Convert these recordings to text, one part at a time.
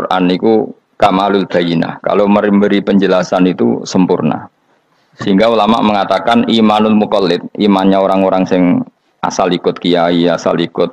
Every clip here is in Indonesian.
Quran itu kamalul bayinah. Kalau memberi penjelasan itu sempurna. Sehingga ulama mengatakan imanul muqallid, imannya orang-orang yang asal ikut kiai, asal ikut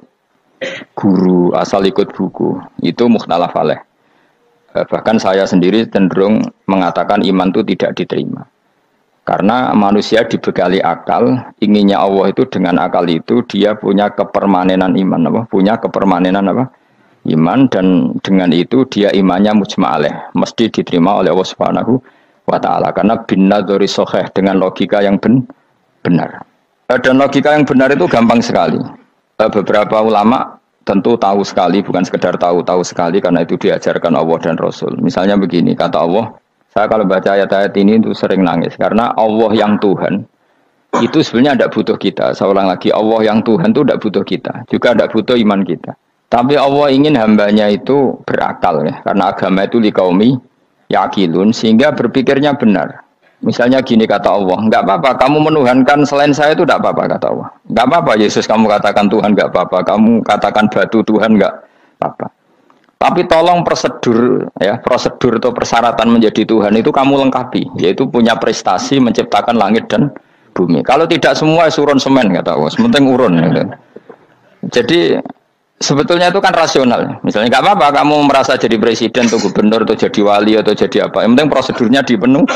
guru, asal ikut buku, itu mukhtalaf alaih. Bahkan saya sendiri cenderung mengatakan iman itu tidak diterima. Karena manusia dibekali akal, inginnya Allah itu dengan akal itu dia punya kepermanenan iman, apa? Punya kepermanenan apa? Iman, dan dengan itu dia imannya mujma' alaih, mesti diterima oleh Allah Subhanahu wa ta'ala, karena bin nadzari sahih, dengan logika yang benar. Dan logika yang benar itu gampang sekali. Beberapa ulama tentu tahu sekali, bukan sekedar tahu sekali, karena itu diajarkan Allah dan Rasul. Misalnya begini, kata Allah, saya kalau baca ayat-ayat ini itu sering nangis, karena Allah yang Tuhan itu sebenarnya tidak butuh kita. Saya ulang lagi, Allah yang Tuhan itu tidak butuh kita, juga tidak butuh iman kita. Tapi Allah ingin hambanya itu berakal, ya, karena agama itu liqaumi yaqilun, sehingga berpikirnya benar. Misalnya gini kata Allah, enggak apa-apa kamu menuhankan selain saya itu tidak apa-apa, kata Allah. Enggak apa-apa Yesus kamu katakan Tuhan, enggak apa-apa kamu katakan batu Tuhan, enggak apa-apa. Tapi tolong prosedur, ya, prosedur atau persyaratan menjadi Tuhan itu kamu lengkapi, yaitu punya prestasi menciptakan langit dan bumi. Kalau tidak semua surun semen, kata Allah, sementing urun, gitu. Jadi sebetulnya itu kan rasional. Misalnya nggak apa-apa kamu merasa jadi presiden atau gubernur atau jadi wali atau jadi apa. Yang penting prosedurnya dipenuhi.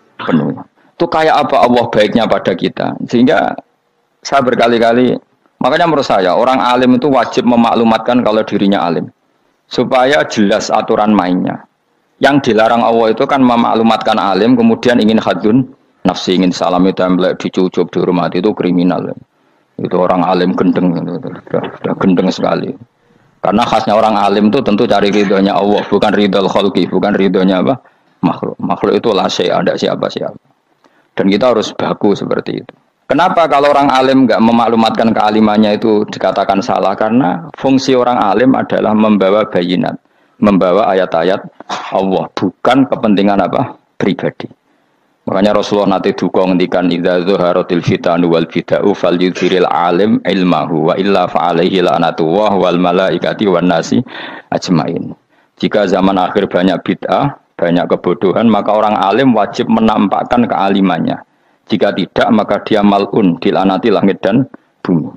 Itu kayak apa Allah baiknya pada kita. Sehingga saya berkali-kali, makanya menurut saya orang alim itu wajib memaklumatkan kalau dirinya alim, supaya jelas aturan mainnya. Yang dilarang Allah itu kan memaklumatkan alim kemudian ingin hadun nafsi, ingin salami template, dicucuk, dihormati, itu kriminal. Itu orang alim gendeng, sudah gendeng sekali. Karena khasnya orang alim itu tentu cari ridhonya Allah, bukan ridhol khalqi, bukan ridhonya apa? Makhluk. Makhluk itu la syai', ada siapa-siapa. Dan kita harus baku seperti itu. Kenapa kalau orang alim enggak memaklumatkan kealimannya itu dikatakan salah? Karena fungsi orang alim adalah membawa bayinat, membawa ayat-ayat Allah, bukan kepentingan apa? Pribadi. Makanya Rasulullah nanti duka ngendikan idza zuharatil fitanu wal bid'u falyudhiril alim ilmahu wa illa fa'alaihi la'natullah wal malaikati wan nasi ajmain. Jika zaman akhir banyak bid'ah, banyak kebodohan, maka orang alim wajib menampakkan kealimannya. Jika tidak, maka dia mal'un, dilaknati langit dan bumi.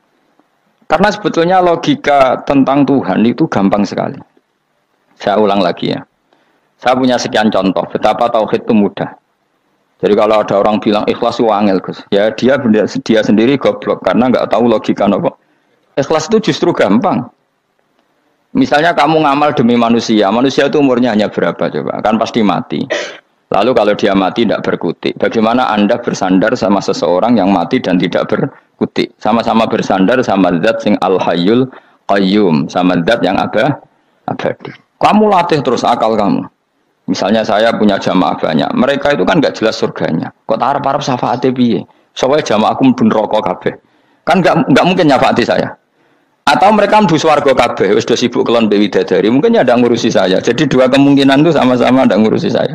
Karena sebetulnya logika tentang Tuhan itu gampang sekali. Saya ulang lagi ya. Saya punya sekian contoh betapa tauhid itu mudah. Jadi kalau ada orang bilang ikhlas itu angel, Gus, ya dia sendiri goblok karena nggak tahu logika apa. Ikhlas itu justru gampang. Misalnya kamu ngamal demi manusia, manusia itu umurnya hanya berapa coba? Kan pasti mati. Lalu kalau dia mati tidak berkutik, bagaimana Anda bersandar sama seseorang yang mati dan tidak berkutik? Sama-sama bersandar sama zat sing al-hayyul qayyum, sama zat yang abadi. Kamu latih terus akal kamu. Misalnya saya punya jamaah banyak, mereka itu kan nggak jelas surganya. Kok harap-harap syafaatnya piye? Soalnya jamaahku mlebu neraka kabeh. Kan nggak mungkin nyafaati saya. Atau mereka mlebu swarga kabeh, wis do sibuk kelon mbek widadari, mungkin ya ndak ngurusi saya. Jadi dua kemungkinan itu sama-sama ndak ngurusi saya.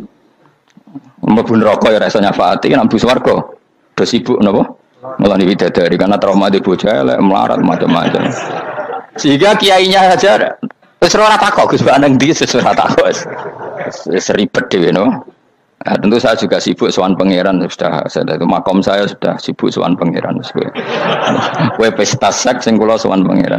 Mlebu neraka ya rasa nyafaati, kan mlebu swarga do sibuk napa? Ngeloni widadari karena trauma di bocah elek, melarat macam-macam. Sehingga kiainya saja wis ora takok Gus Baneng ndi wis ora takok. Seribet dhewe no. Nah, tentu saya juga sibuk sowan pangeran, sudah itu makom saya sudah sibuk sowan pangeran. Kowe pesta seks sing kula sowan pangeran.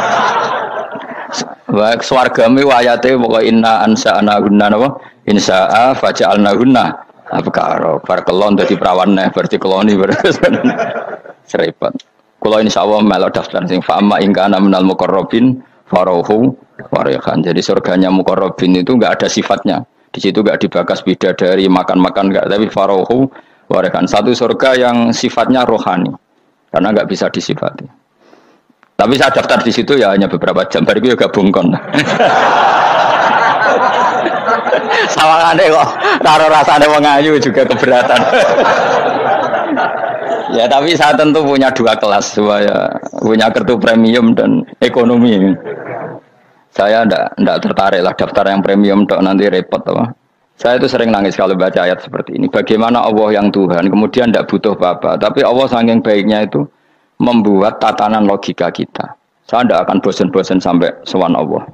Wa swargame wayate pokoke inna ansa'na gunna napa? Insa'a faja'alna gunna abkara. Bar kelon dadi prawan neh berarti keloni seribet. Kula insyaallah melok daftar sing fa'ama ingkana minal muqarrabin farauhu warihan. Jadi surganya muqarrabin itu enggak ada sifatnya. Di situ enggak dibakas bidadari, makan-makan enggak, tapi farauhu warihan. Satu surga yang sifatnya rohani. Karena enggak bisa disifati. Tapi saya daftar di situ ya hanya beberapa jam, bariku ya gabung kon. Sawangane kok karo rasane wong ayu juga keberatan. Ya tapi saya tentu punya dua kelas, punya kartu premium dan ekonomi. Saya enggak tertarik lah daftar yang premium dok, nanti repot apa. Saya itu sering nangis kalau baca ayat seperti ini. Bagaimana Allah yang Tuhan kemudian enggak butuh apa-apa, tapi Allah saking baiknya itu membuat tatanan logika kita. Saya tidak akan bosan-bosan sampai sowan Allah.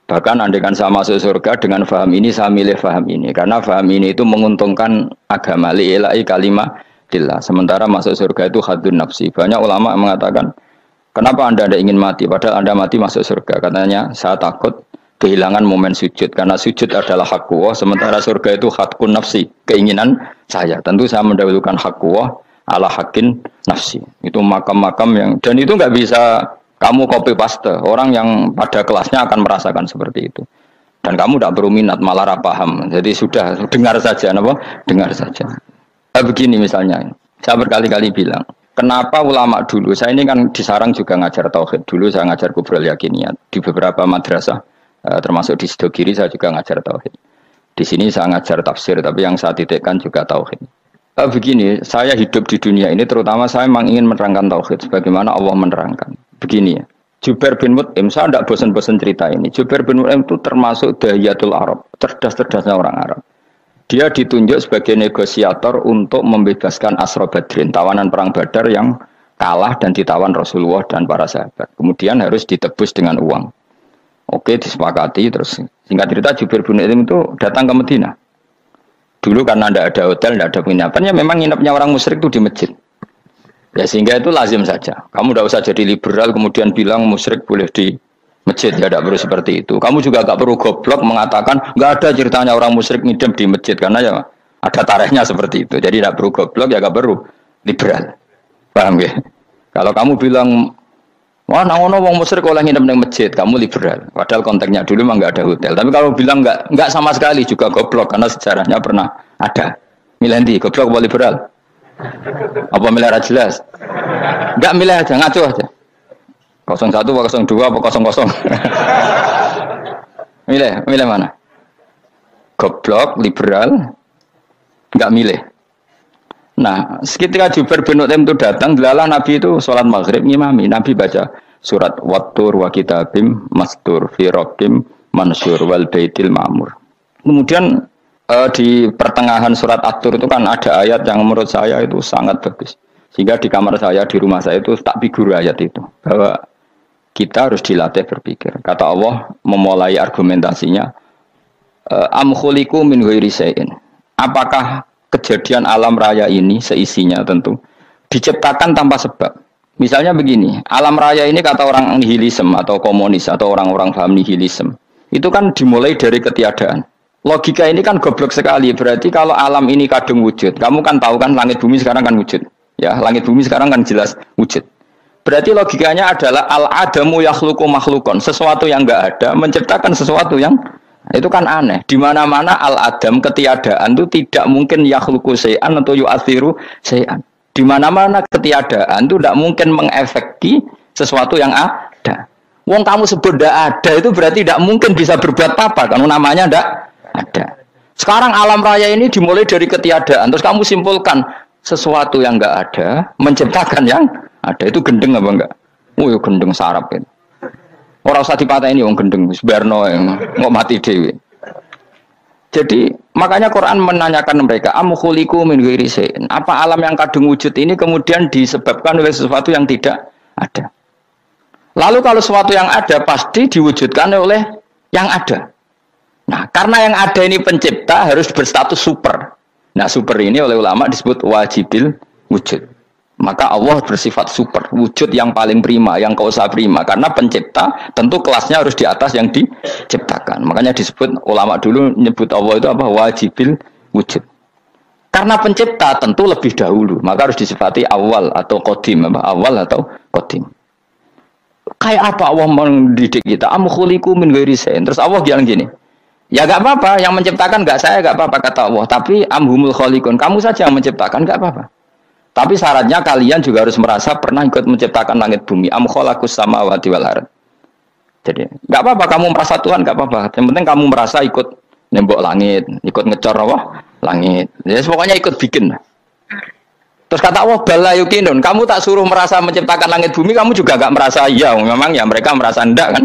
Bahkan andaikan saya masuk surga dengan faham ini, saya milih faham ini. Karena faham ini itu menguntungkan agama li'ilai kalimatillah. Sementara masuk surga itu hadun nafsi. Banyak ulama mengatakan, kenapa Anda tidak ingin mati? Padahal Anda mati masuk surga. Katanya, saya takut kehilangan momen sujud. Karena sujud adalah hak Allah. Sementara surga itu hakun nafsi. Keinginan saya. Tentu saya mendahulukan hak Allah ala hakin nafsi. Itu makam-makam yang... Dan itu nggak bisa... Kamu copy paste, orang yang pada kelasnya akan merasakan seperti itu. Dan kamu tidak perlu minat, malah paham. Jadi sudah, dengar saja, apa? Dengar saja. Begini misalnya, saya berkali-kali bilang, kenapa ulama dulu, saya ini kan di Sarang juga ngajar tauhid. Dulu saya ngajar kubrul yakiniyat. Di beberapa madrasah, termasuk di Sidogiri saya juga ngajar tauhid. Di sini saya ngajar tafsir, tapi yang saya titikkan juga tauhid. Begini, saya hidup di dunia ini, terutama saya memang ingin menerangkan tauhid, sebagaimana Allah menerangkan. Begini ya, Jubair bin Mut'im, saya tidak bosan-bosan cerita ini. Jubair bin Mut'im itu termasuk dahiyatul Arab, cerdas-cerdasnya orang Arab. Dia ditunjuk sebagai negosiator untuk membebaskan Asra Badrin, tawanan perang Badar yang kalah dan ditawan Rasulullah dan para sahabat. Kemudian harus ditebus dengan uang. Oke, disepakati. Terus singkat cerita Jubair bin Mut'im itu datang ke Madinah. Dulu karena tidak ada hotel, tidak ada penginapan, ya memang nginapnya orang musyrik itu di masjid. Ya sehingga itu lazim saja. Kamu tidak usah jadi liberal kemudian bilang musyrik boleh di masjid. Ya tidak perlu seperti itu. Kamu juga tidak perlu goblok mengatakan nggak ada ceritanya orang musyrik ngidam di masjid. Karena ya ada tarikhnya seperti itu. Jadi tidak perlu goblok ya nggak perlu liberal. Paham ya? Kalau kamu bilang wah nangono wong musyrik oleh ngidam di masjid, kamu liberal. Padahal konteksnya dulu memang nggak ada hotel. Tapi kalau bilang nggak sama sekali juga goblok karena sejarahnya pernah ada. Milih goblok apa liberal? Apa milih jelas? Enggak milih aja, ngaco aja. 01 apa 02 apa 00. Milih mana? Goblok, liberal, enggak milih. Nah, ketika Jubair bin Mut'im itu datang, delalah Nabi itu sholat maghrib ngimami. Nabi baca surat Wattur wa kitabim mastur fi raqqim mansur wal baitil ma'mur. Kemudian di pertengahan surat At-Tur itu kan ada ayat yang menurut saya itu sangat bagus. Sehingga di kamar saya, di rumah saya itu tak figur ayat itu. Bahwa kita harus dilatih berpikir. Kata Allah memulai argumentasinya. Am khuliqu min ghairi syai'in. Apakah kejadian alam raya ini seisinya tentu diciptakan tanpa sebab. Misalnya begini, alam raya ini kata orang nihilisme atau komunis atau orang-orang paham nihilisme. Itu kan dimulai dari ketiadaan. Logika ini kan goblok sekali. Berarti kalau alam ini kadung wujud, kamu kan tahu kan langit bumi sekarang kan wujud. Ya, langit bumi sekarang kan jelas wujud. Berarti logikanya adalah al-adamu yakhluqu makhlukon, sesuatu yang enggak ada menciptakan sesuatu yang itu kan aneh. Di mana-mana al-adam ketiadaan itu tidak mungkin yakhluqu syai'an atau yu'athiru syai'an. Di mana-mana ketiadaan itu tidak mungkin mengefeki sesuatu yang ada. Wong kamu sebut tidak ada itu berarti tidak mungkin bisa berbuat apa karena namanya tidak ada. Sekarang alam raya ini dimulai dari ketiadaan. Terus kamu simpulkan sesuatu yang enggak ada menciptakan yang ada. Itu gendeng apa enggak? Oh ya gendeng sarap itu. Orang usah dipatahin wong gendeng sebarno nggak mati dewi. Jadi makanya Quran menanyakan mereka am khuliqu min ghairi syai'in. Apa alam yang kadung wujud ini kemudian disebabkan oleh sesuatu yang tidak ada. Lalu kalau sesuatu yang ada pasti diwujudkan oleh yang ada. Nah, karena yang ada ini pencipta harus berstatus super. Nah, super ini oleh ulama disebut wajibil wujud. Maka Allah bersifat super, wujud yang paling prima, yang kausa prima. Karena pencipta tentu kelasnya harus di atas yang diciptakan. Makanya disebut ulama dulu nyebut Allah itu apa? Wajibil wujud. Karena pencipta tentu lebih dahulu, maka harus disifati awal atau qadim, apa? Awal atau qadim. Kayak apa Allah mendidik kita? Am khuliqu min ghairi syai'in. Terus Allah bilang gini. Ya gak apa-apa, yang menciptakan gak saya, gak apa-apa kata Allah. Tapi amhumul khaliqun, kamu saja yang menciptakan, gak apa-apa. Tapi syaratnya kalian juga harus merasa pernah ikut menciptakan langit bumi. Am khalaqus samawati wal ardh. Jadi gak apa-apa kamu merasa Tuhan, gak apa-apa. Yang penting kamu merasa ikut nembok langit, ikut ngecor Allah langit. Ya pokoknya ikut bikin. Terus kata Allah bala yukinun, kamu tak suruh merasa menciptakan langit bumi, kamu juga gak merasa iya. Memang ya mereka merasa ndak kan.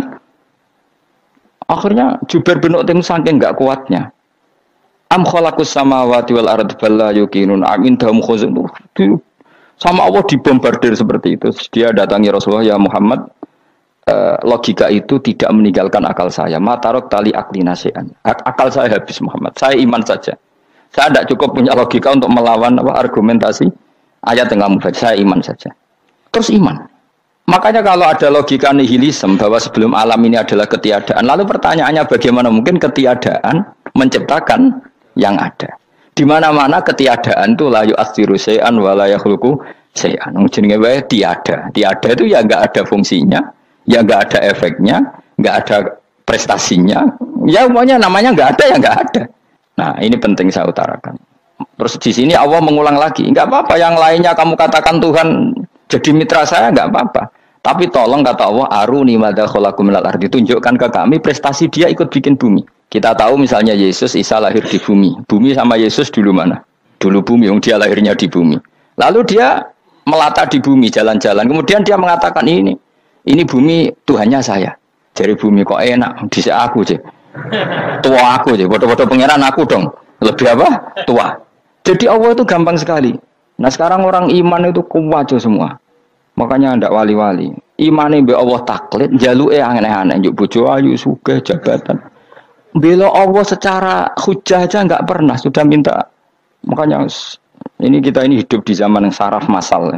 Akhirnya Jubair bin Mut'im saking enggak kuatnya. Am khalaqus samawati wal ardh balla yuqinun amindahum khuzun. Sama Allah dibombardir seperti itu. Dia datangi Rasulullah, ya Muhammad, logika itu tidak meninggalkan akal saya. Matarok tali akli nasean. Akal saya habis Muhammad. Saya iman saja. Saya tidak cukup punya logika untuk melawan argumentasi ayat yang kamu baca. Saya iman saja. Terus iman. Makanya kalau ada logika nihilisme bahwa sebelum alam ini adalah ketiadaan, lalu pertanyaannya bagaimana mungkin ketiadaan menciptakan yang ada? Di mana-mana ketiadaan itu la yu'atsiru syai'an wa la yakhluqu syai'an. Jenenge wae tiada. Tiada itu ya enggak ada fungsinya, ya enggak ada efeknya, enggak ada prestasinya. Ya pokoknya namanya enggak ada ya enggak ada. Nah, ini penting saya utarakan. Terus di sini Allah mengulang lagi, enggak apa-apa yang lainnya kamu katakan Tuhan jadi mitra saya enggak apa-apa. Tapi tolong kata Allah, aruni madza khalaqu minal ardi, tunjukkan ke kami prestasi dia ikut bikin bumi. Kita tahu misalnya Yesus, Isa lahir di bumi. Bumi sama Yesus dulu mana? Dulu bumi, yang dia lahirnya di bumi. Lalu dia melata di bumi, jalan-jalan. Kemudian dia mengatakan ini bumi Tuhannya saya. Dari bumi kok enak, dhisik aku je. Tua aku je, bodoh-bodoh pangeran aku dong. Lebih apa? Tua. Jadi Allah itu gampang sekali. Nah sekarang orang iman itu kuat semua. Makanya ndak wali-wali. Imane mbek Allah taklid, jaluke aneh-aneh, njuk bojo ayu, sugih, jabatan. Bela Allah secara hujah aja enggak pernah, sudah minta. Makanya ini kita ini hidup di zaman yang saraf massal.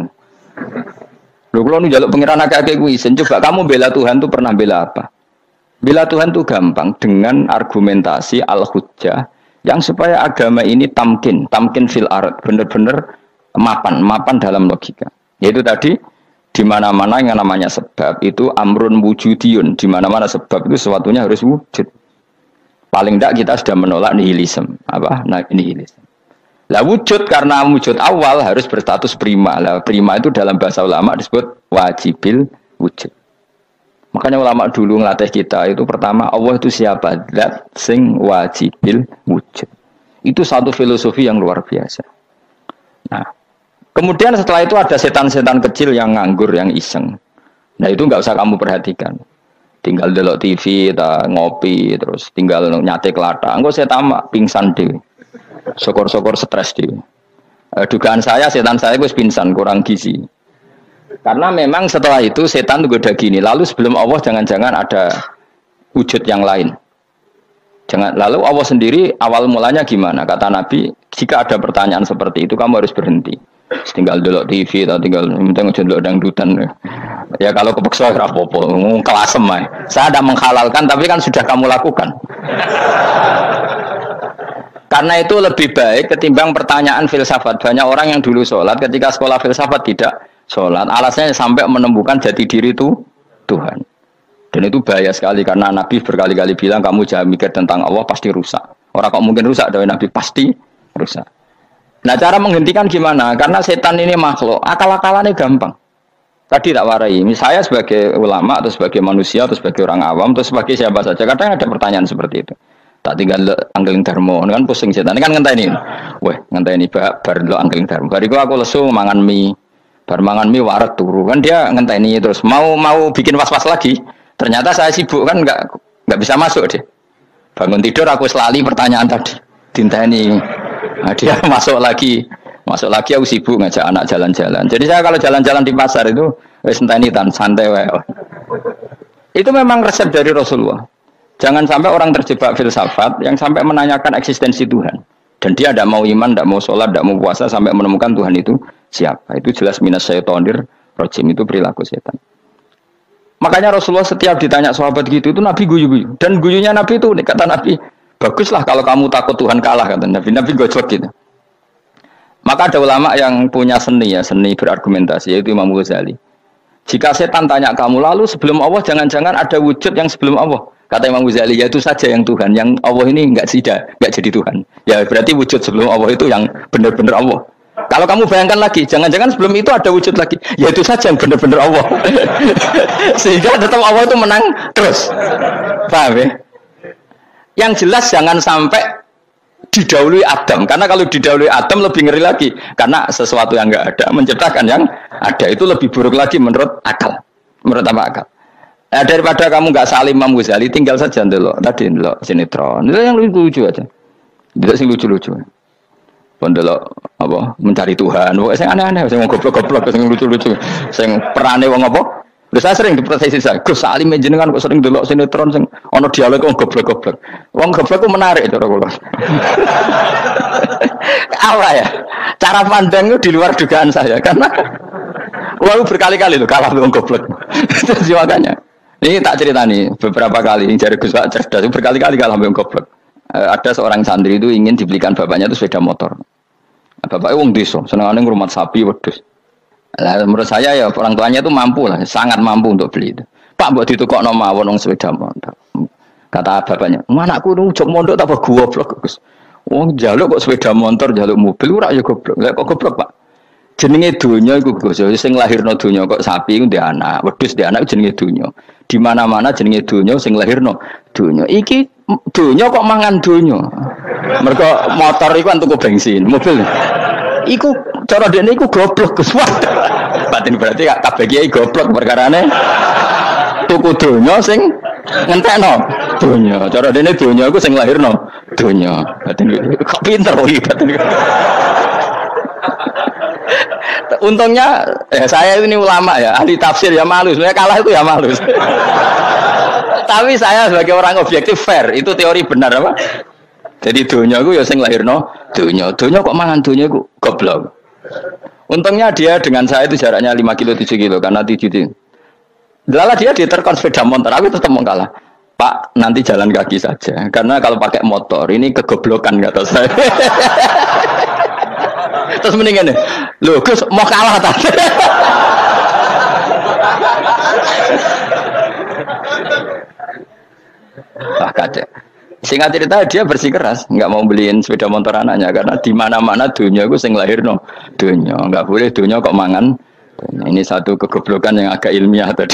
Lho kula nu njaluk pangeran akeh-akeh kuwi, coba kamu bela Tuhan tuh pernah bela apa? Bela Tuhan tuh gampang dengan argumentasi al-hujjah yang supaya agama ini tamkin fil ard, benar-benar mapan dalam logika. Yaitu tadi di mana-mana yang namanya sebab itu amrun wujudiyun, di mana-mana sebab itu sesuatunya harus wujud. Paling tidak kita sudah menolak nihilisme. Apa? Nah, nihilisme. Lah wujud karena wujud awal harus berstatus prima. Lah prima itu dalam bahasa ulama disebut wajibil wujud. Makanya ulama dulu ngelatih kita itu pertama Allah itu siapa? Zat sing wajibil wujud. Itu satu filosofi yang luar biasa. Nah, kemudian setelah itu ada setan-setan kecil yang nganggur, yang iseng. Nah itu nggak usah kamu perhatikan. Tinggal delok TV, ngopi, terus tinggal nyate kelata. Engko saya tamak pingsan dhewe. Syukur-syukur stres dhewe. Dugaan saya setan saya wis pingsan, kurang gizi. Karena memang setelah itu setan itu goda gini. Lalu sebelum Allah jangan-jangan ada wujud yang lain. Lalu Allah sendiri awal mulanya gimana? Kata Nabi, jika ada pertanyaan seperti itu kamu harus berhenti. Tinggal delok TV atau tinggal penting aja delok dangdutan. Ya kalau kepeksa ora apa-apa, kelasem ae. Saya tidak menghalalkan tapi kan sudah kamu lakukan. Karena itu lebih baik ketimbang pertanyaan filsafat. Banyak orang yang dulu sholat ketika sekolah filsafat tidak sholat. Alasannya sampai menemukan jati diri itu Tuhan. Dan itu bahaya sekali karena Nabi berkali-kali bilang kamu jangan mikir tentang Allah pasti rusak. Orang kok mungkin rusak dari Nabi pasti rusak. Nah cara menghentikan gimana? Karena setan ini makhluk, akal-akalannya gampang. Tadi tak warai, saya sebagai ulama atau sebagai manusia atau sebagai orang awam atau sebagai siapa saja, kadang ada pertanyaan seperti itu. Tak tinggal anggeling dharma, kan pusing setan, kan ngenteni. Weh, ngenteni bar lo anggeling dharma. Bariku aku lesu mangan mie, bar mangan mie waret turu, kan dia ngenteni terus mau bikin was-was lagi. Ternyata saya sibuk kan nggak bisa masuk deh. Bangun tidur aku selali pertanyaan tadi, dinteni. Nah, dia masuk lagi aku sibuk ngajak anak jalan-jalan. Jadi saya kalau jalan-jalan di pasar itu wis enteni tan santai wae. Itu memang resep dari Rasulullah. Jangan sampai orang terjebak filsafat yang sampai menanyakan eksistensi Tuhan. Dan dia tidak mau iman, tidak mau sholat, tidak mau puasa sampai menemukan Tuhan itu siapa. Itu jelas minas syaitonir rajim, itu perilaku setan. Makanya Rasulullah setiap ditanya sahabat gitu itu Nabi guyu-guyu. Dan guyunya Nabi itu kata Nabi, baguslah kalau kamu takut Tuhan kalah kata Nabi. Nabi gojok gitu. Maka ada ulama yang punya seni berargumentasi yaitu Imam Ghazali. Jika setan tanya kamu lalu sebelum Allah jangan-jangan ada wujud yang sebelum Allah. Kata Imam Ghazali ya itu saja yang Tuhan. Yang Allah ini enggak jadi Tuhan. Ya berarti wujud sebelum Allah itu yang benar-benar Allah. Kalau kamu bayangkan lagi, jangan-jangan sebelum itu ada wujud lagi. Ya itu saja yang benar-benar Allah. Sehingga tetap Allah itu menang terus. Paham ya? Yang jelas jangan sampai didahului Adam. Karena kalau didahului Adam lebih ngeri lagi. Karena sesuatu yang enggak ada menciptakan yang ada. Itu lebih buruk lagi menurut akal. Menurut apa akal? Nah, daripada kamu enggak salim Imam Ghazali, tinggal saja ndelok. Tadi ndelok sinetron. Itu yang lucu aja. Tidak sih lucu-lucu. Pendelok apa mencari Tuhan. Wong sing aneh-aneh, sing goblok-goblok, sing lucu-lucu, sing perane wong apa? Lha saya sering diprotes saya. Gus Salim jenengan kok sering delok sinetron sing ana dialog wong goblok-goblok. Wong goblok ku menarik cara kula. Apa ya? Cara pandang itu di luar dugaan saya karena wah berkali-kali loh kalah wong goblok. Terus makanya ini tak cerita nih beberapa kali jari Gus Pak cerdas berkali-kali kalah wong goblok. Ada seorang santri itu ingin dibelikan bapaknya itu sepeda motor. Bapaknya wong desa, senengane ngrumat sapi wedhus. Lah menurut saya ya orang tuanya itu mampu lah, sangat mampu untuk beli itu. Pak mbok ditukokno mawon wong sepeda motor. Kata bapaknya, "Anakku nu jog mondok tak goblok, Gus." Wong njaluk kok sepeda motor, njaluk mobil ora ya goblok. Lah kok goblok, Pak? Jenenge donya iku Gus, sing lahirno donya kok sapi iku ndek anak, wedhus ndek anak jenenge donya. Di mana-mana jenenge donya sing lahirno donya. Iki donya kok mangan donya. Mergo motor iku kan tuku bensin, mobil. Iku cara dene iku goblok Gus. Batin berarti kabeh kiai goblok perkarane tuku donya sing ngentekno donya. Cara dene donya iku sing lahirno donya. Batin kok pinter iki batin. Untungnya saya ini ulama ya, ahli tafsir ya malu. Sebenarnya kalah itu ya malu. Tapi saya sebagai orang objektif fair, itu teori benar apa? Jadi dunia aku ya sing lahirno dunia kok mangan dunia aku goblok. Untungnya dia dengan saya itu jaraknya 5 kilo 7 kilo karena 7 kilo. Lala dia diterkon sepeda motor, aku tetap mau kalah. Pak nanti jalan kaki saja, karena kalau pakai motor ini kegoblokan kata saya. Terus mendingan nih, loh Gus mau kalah tadi. Wah kacau. Singkat cerita dia bersikeras nggak mau beliin sepeda motor anaknya karena di mana-mana dunia gue sing lahirno dunia nggak boleh dunia kok mangan. Ini satu kegoblokan yang agak ilmiah tadi.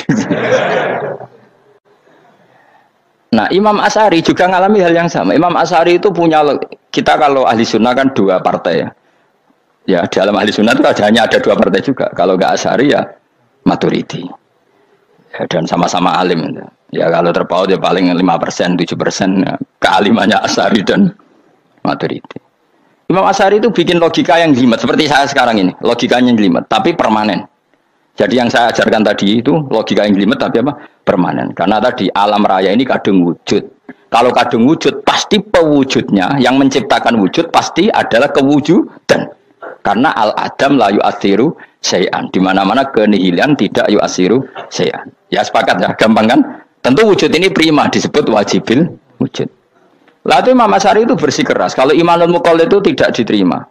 Nah Imam Asy'ari juga ngalami hal yang sama. Imam Asy'ari itu punya, kita kalau ahli sunnah kan 2 partai ya. Ya dalam ahli sunnah itu hanya ada 2 partai juga. Kalau nggak Asy'ari ya Maturidi. Ya, dan sama-sama alim. Ya kalau terpaut ya paling 5%, 7% ya, kealimannya Asy'ari dan Maturidi. Imam Asy'ari itu bikin logika yang jelimet seperti saya sekarang ini, logikanya yang jelimet tapi permanen. Jadi yang saya ajarkan tadi itu logika yang jelimet tapi apa? Permanen. Karena tadi alam raya ini kadung wujud. Kalau kadung wujud pasti pewujudnya yang menciptakan wujud pasti adalah kewujudan. Karena al-adam la yu'athiru syai'an. Di mana-mana kenihilan tidak yu'athiru syai'an. Ya sepakat ya, gampang kan? Tentu wujud ini prima disebut wajibil wujud. Lalu Imam Asy'ari itu bersikeras kalau imanul muqallid itu tidak diterima.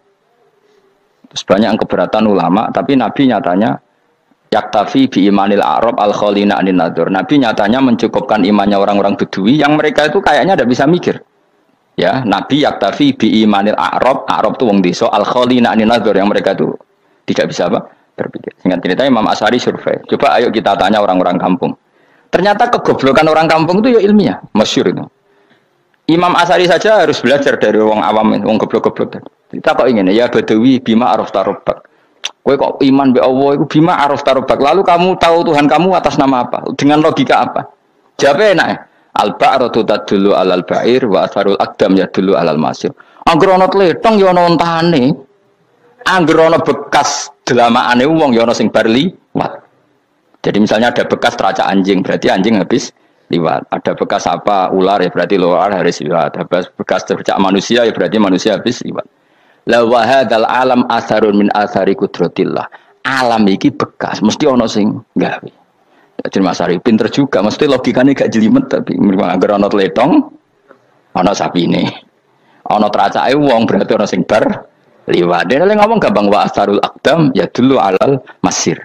Terus banyak yang keberatan ulama, tapi Nabi nyatanya yaktafi bi imanil a'rab al khalina anin nadzur. Nabi nyatanya mencukupkan imannya orang-orang Bedui yang mereka itu kayaknya tidak bisa mikir. Ya, Nabi yaktafi bi imanil a'rab itu wong desa al khalina anin nadzur yang mereka itu tidak bisa apa? Berpikir. Singkat cerita Imam Asy'ari survei. Coba ayo kita tanya orang-orang kampung. Ternyata kegoblokan orang kampung itu ya ilmiah, masyhur itu. Imam Asy'ari saja harus belajar dari wong awam, wong goblok-goblok. Kita kok ingin ya Badawi bima arafta rabbak. Kowe kok iman be Allah iku bima arafta rabbak. Lalu kamu tahu Tuhan kamu atas nama apa? Dengan logika apa? Jawabnya enak. Al-ba'ratu tadullu 'alal ba'ir wa atharul aqdam yadullu 'alal masir. Angger ana tletong ya ana ontane. Angger ana bekas delamaane wong ya ana sing bar liwat. Jadi misalnya ada bekas teracak anjing, berarti anjing habis liwat. Ada bekas apa ular ya berarti ular harus liwat. Ada bekas teracak manusia ya berarti manusia habis liwat. La wa hadzal alam asarun min asari qudratillah. Alam iki bekas, mesti ana sing gawe. Jadi Mas Ari pinter juga, mesti logikanya gak jelimet tapi agar ana tletong, ana sapine. Ana teracake wong berarti ana sing bar liwat. Dene ngomong gampang wa asarul aqdam ya dulu alal masir.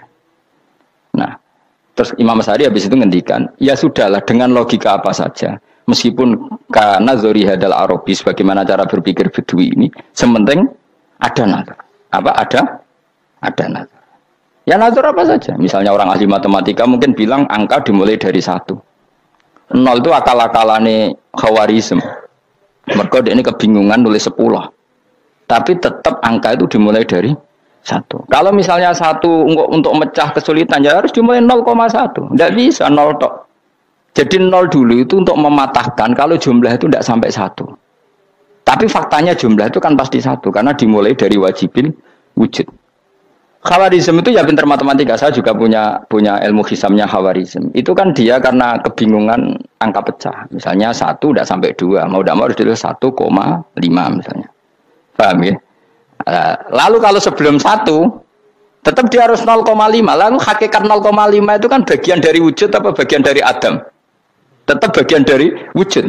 Nah, terus Imam Asy'ari habis itu ngendikan, ya sudahlah dengan logika apa saja. Meskipun karena zori hadal Arabi bagaimana cara berpikir Bedui ini, sementing ada nazar. Apa ada nazar. Ya nazar apa saja. Misalnya orang ahli matematika mungkin bilang angka dimulai dari 1. 0 itu akal-akalane Khawarizm. Mereka ini kebingungan nulis 10. Tapi tetap angka itu dimulai dari 1. Kalau misalnya 1 untuk mecah kesulitan ya harus dimulai 0,1. Tidak bisa 0 tok. Jadi 0 dulu itu untuk mematahkan kalau jumlah itu tidak sampai 1. Tapi faktanya jumlah itu kan pasti 1 karena dimulai dari wajibil wujud. Khawarizm itu ya pinter matematika. Saya juga punya ilmu hisamnya Khawarizm. Itu kan dia karena kebingungan angka pecah. Misalnya 1 tidak sampai 2. Mau tidak mau harus ditulis 1,5 misalnya. Paham ya? Lalu kalau sebelum 1, tetap dia harus 0,5. Lalu hakikat 0,5 itu kan bagian dari wujud apa bagian dari Adam? Tetap bagian dari wujud.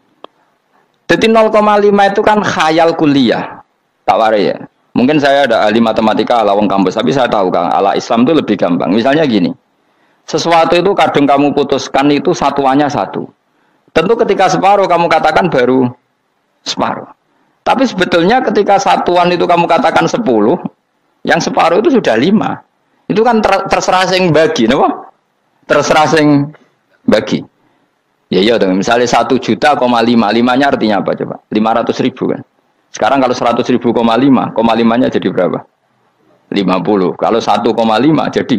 Jadi 0,5 itu kan khayal kuliah. Tak warai ya. Mungkin saya ada ahli matematika ala wong kampus, tapi saya tahu Kang, ala Islam itu lebih gampang. Misalnya gini, sesuatu itu kadang kamu putuskan itu satuannya 1. Tentu ketika separuh kamu katakan baru separuh. Tapi sebetulnya ketika satuan itu kamu katakan 10, yang separuh itu sudah 5. Itu kan terserah sing bagi, no? Terserah sing bagi. Ya iya dong, misalnya 1 juta, 5-nya artinya apa coba? 500.000 kan? Sekarang kalau 100.000, 5-nya jadi berapa? 50. Kalau 1,5 jadi.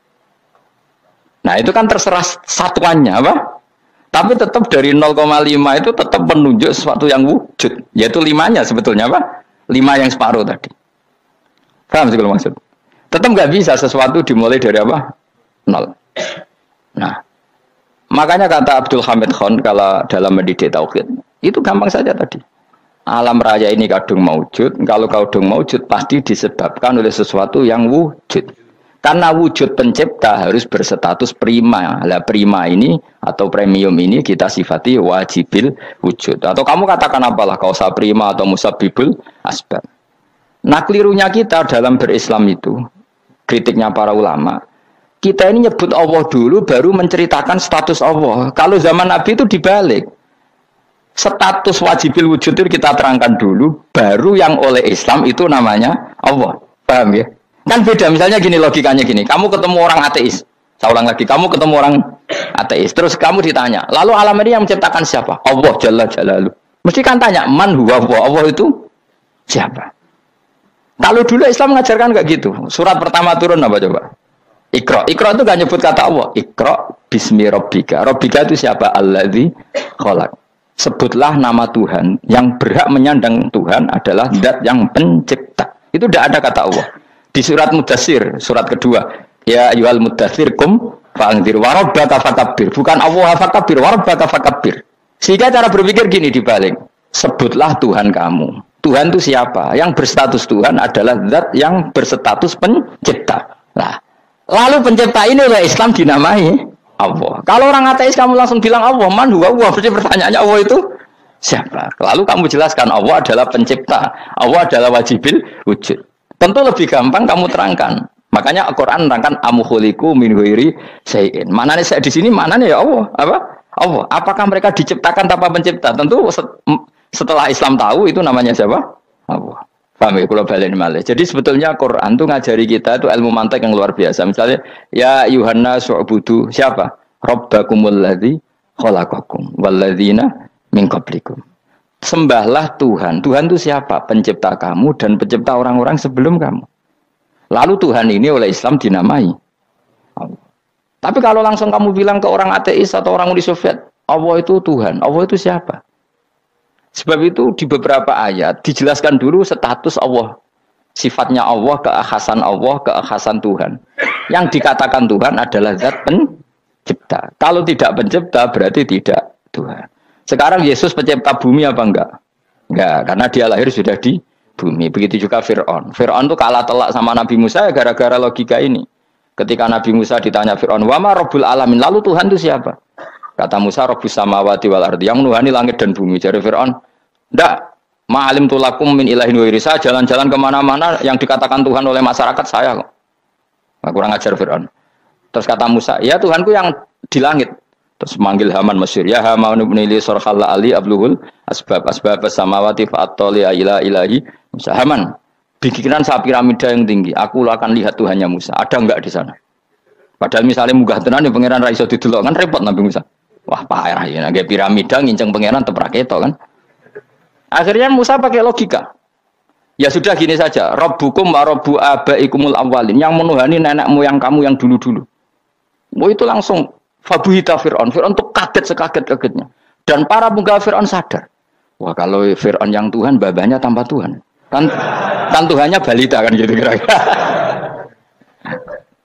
Nah itu kan terserah satuannya apa? Tapi tetap dari 0,5 itu tetap menunjuk sesuatu yang wujud. Yaitu 5-nya sebetulnya apa? 5 yang separuh tadi. Paham sih kalau maksud? Tetap nggak bisa sesuatu dimulai dari apa? 0. Nah, makanya kata Abdul Hamid Khan kalau dalam mendidik tauhid, itu gampang saja tadi. Alam raya ini kadung maujud, kalau kadung maujud pasti disebabkan oleh sesuatu yang wujud. Karena wujud pencipta harus berstatus prima. Lah prima ini atau premium ini kita sifati wajibil wujud. Atau kamu katakan apalah kausa prima atau musabibul asbab. Nah kelirunya kita dalam berislam itu, kritiknya para ulama, kita ini nyebut Allah dulu baru menceritakan status Allah. Kalau zaman Nabi itu dibalik. Status wajibil wujud itu kita terangkan dulu, baru yang oleh Islam itu namanya Allah. Paham ya? Kan beda, misalnya gini logikanya gini, kamu ketemu orang ateis, saya ulang lagi, kamu ketemu orang ateis, terus kamu ditanya, lalu alam ini yang menciptakan siapa? Allah Jalla Jalaluh. Mesti kan tanya, man huwa Allah itu siapa? Kalau dulu Islam mengajarkan kayak gitu, surat pertama turun apa coba? Iqra. Iqra itu gak nyebut kata Allah. Iqra bismi rabbika. Rabbika itu siapa? Alladzi khalaq. Sebutlah nama Tuhan. Yang berhak menyandang Tuhan adalah zat yang pencipta. Itu tidak ada kata Allah. Di surat Mudatsir, surat kedua, ya ayyuhal mudatsir kum fa'anzir wa rabbaka fakabbir. Bukan Allah fakabbir, wa rabbaka fakabbir. Sehingga cara berpikir gini dibalik. Sebutlah Tuhan kamu. Tuhan itu siapa? Yang berstatus Tuhan adalah zat yang berstatus pencipta. Nah, lalu pencipta ini oleh Islam dinamai Allah. Kalau orang ateis kamu langsung bilang Allah, man huwa Allah, berarti pertanyaannya Allah itu siapa? Lalu kamu jelaskan Allah adalah pencipta, Allah adalah wajibil wujud. Tentu lebih gampang kamu terangkan. Makanya Al-Qur'an terangkan amukhliqu min ghairi syai'in. Manane saya di sini manane ya Allah, apa? Allah. Apakah mereka diciptakan tanpa pencipta? Tentu setelah Islam tahu itu namanya siapa? Allah. Paham ya, kalau balen malih. Jadi sebetulnya Quran itu ngajari kita itu ilmu mantek yang luar biasa. Misalnya, ya Yuhanna su'budu siapa? Rabbakumul ladzi khalaqakum walladzina min qablikum. Sembahlah Tuhan. Tuhan itu siapa? Pencipta kamu dan pencipta orang-orang sebelum kamu. Lalu Tuhan ini oleh Islam dinamai Allah. Tapi kalau langsung kamu bilang ke orang ateis atau orang Uni Soviet, Allah itu Tuhan. Allah itu siapa? Sebab itu di beberapa ayat dijelaskan dulu status Allah. Sifatnya Allah, keakhasan Tuhan. Yang dikatakan Tuhan adalah zat pencipta. Kalau tidak pencipta berarti tidak Tuhan. Sekarang Yesus pencipta bumi apa enggak? Enggak, karena dia lahir sudah di bumi. Begitu juga Fir'aun. Fir'aun itu kalah telak sama Nabi Musa gara-gara logika ini. Ketika Nabi Musa ditanya Fir'aun, wa ma rabbul alamin, lalu Tuhan itu siapa? Kata Musa, Rabbus samawati wal ardi, yang menuhani langit dan bumi. Jadi Fir'aun, enggak, ma'alim tulakum min ilahin wairi, saya jalan-jalan kemana-mana yang dikatakan Tuhan oleh masyarakat saya kok. Nah, kurang ajar Fir'aun. Terus kata Musa, ya Tuhanku yang di langit. Terus manggil Haman Mesir, ya Haman ibnili sorkhalla ali abluhul asbab samawati fa'atoli ila ilahi Musa. Haman, bikinan saya piramida yang tinggi, aku akan lihat Tuhannya Musa. Ada enggak di sana? Padahal misalnya munggah tenan di pangeran ra iso didelok kan repot Nabi Musa. Wah, parah ya, nggak piramida nginceng pangeran teprak keto kan. Akhirnya Musa pakai logika. Ya sudah gini saja, Rabbukum wa rabbu abaikumul awwalin, yang menuhani nenek moyang kamu yang dulu-dulu. Oh itu langsung fabuhita Fir'aun. Fir'aun tuh kaget sekaget-kagetnya. Dan para punggawa Fir'aun sadar. Wah kalau Fir'aun yang Tuhan, babanya tanpa Tuhan. Kan Tuhannya balita kan gitu kira-kira.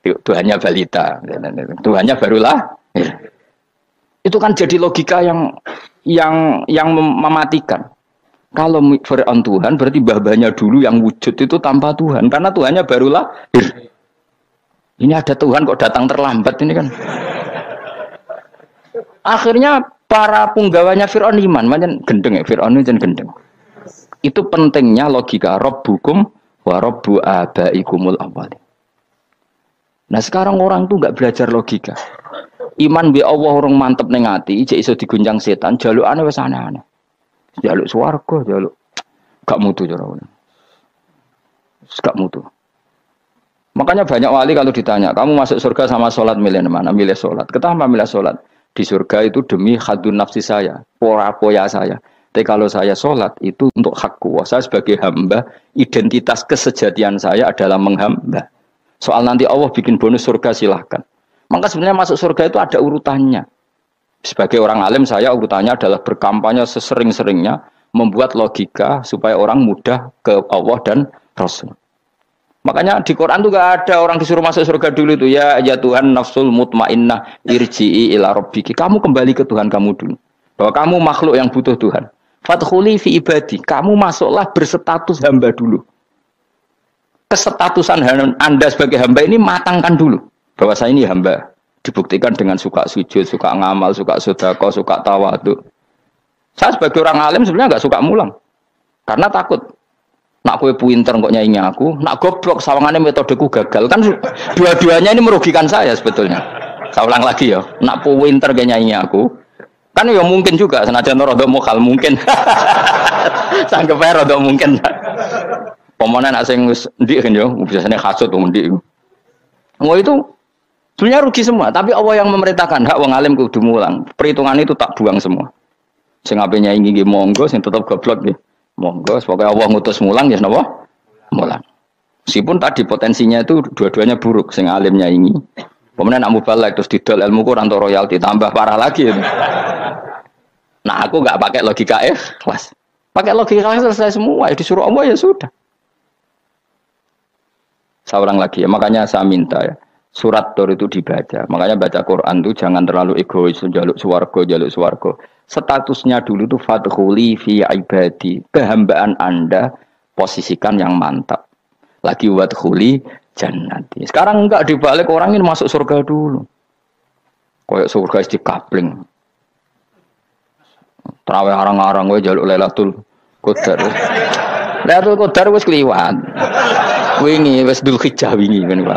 Tuhannya balita, Tuhannya barulah. Itu kan jadi logika yang mematikan. Kalau Fir'aun Tuhan berarti mbah-mbahnya dulu yang wujud itu tanpa Tuhan karena Tuhannya barulah. Ini ada Tuhan kok datang terlambat ini kan. Akhirnya para punggawanya Fir'aun iman, macam gendeng ya Fir'aun itu gendeng. Itu pentingnya logika Rabbukum wa Rabbu abaikumul awwalin. Nah sekarang orang tuh nggak belajar logika. Iman bi Allah orang mantep ning ati, cek iso digunjang setan, jalukane wis aneh-aneh. Jaluk swarga, jaluk gak mutu cara ngono. Gak mutu. Makanya banyak wali kalau ditanya, kamu masuk surga sama sholat milih mana? Milih sholat. Kenapa milih sholat? Di surga itu demi khadun nafsi saya, poya saya. Tapi kalau saya sholat itu untuk hak kuasa sebagai hamba, identitas kesejatian saya adalah menghamba. Soal nanti Allah bikin bonus surga silahkan. Maka sebenarnya masuk surga itu ada urutannya. Sebagai orang alim saya urutannya adalah berkampanye sesering-seringnya membuat logika supaya orang mudah ke Allah dan Rasul. Makanya di Quran tuh gak ada orang disuruh masuk surga dulu itu ya Tuhan nafsul mutmainnah irji'i ila rabbiki. Kamu kembali ke Tuhan kamu dulu. Bahwa kamu makhluk yang butuh Tuhan. Fadkhuli fi ibadi. Kamu masuklah berstatus hamba dulu. Kesestatusan Anda sebagai hamba ini matangkan dulu. Bahwa saya ini hamba. Dibuktikan dengan suka sujud, suka ngamal, suka sedekah, suka tawadhu. Saya sebagai orang alim sebenarnya nggak suka mulang. Karena takut. Nak kue pinter kok nyaingi aku, nak goblok sawangannya metodeku gagal. Kan dua-duanya ini merugikan saya sebetulnya. Saya ulang lagi ya. Nak pinter kayak nyaingi aku. Kan ya mungkin juga. Senajan rodok mokal mungkin. Sanggepnya rodok mungkin. Pemenang nak sing ndik kan ya. Biasanya khasut ndik. Mau itu sebenarnya rugi semua, tapi Allah yang memerintahkan hak wong alim kudu mulang. Perhitungan itu tak buang semua. Sing ape nyaingi nggih monggo, sing tetep goblok nggih monggo. Pokoke Allah ngutus mulang ya napa? Mulang. Meskipun tadi potensinya itu dua-duanya buruk, sing alim nyaingi. Pemenang nak mubalek terus didol ilmu Quran atau royalti tambah parah lagi. Nah, aku enggak pakai logika ikhlas. Pakai logika ikhlas selesai semua, ya disuruh Allah ya sudah. Saya ulang lagi ya, makanya saya minta ya. Surat Tur itu dibaca. Makanya baca Quran itu jangan terlalu egois, jaluk swarga. Statusnya dulu itu fadkhuli fi ibadi. Kehambaan Anda posisikan yang mantap. Lagi wadkhuli jannati. Sekarang enggak dibalik orang ini masuk surga dulu. Kayak surga di kapling. Terawih arang-arang we jaluk Lailatul Qadar. Lailatul Qadar wis kliwat. Wingi wis Dzulhijjah wingi kan Pak.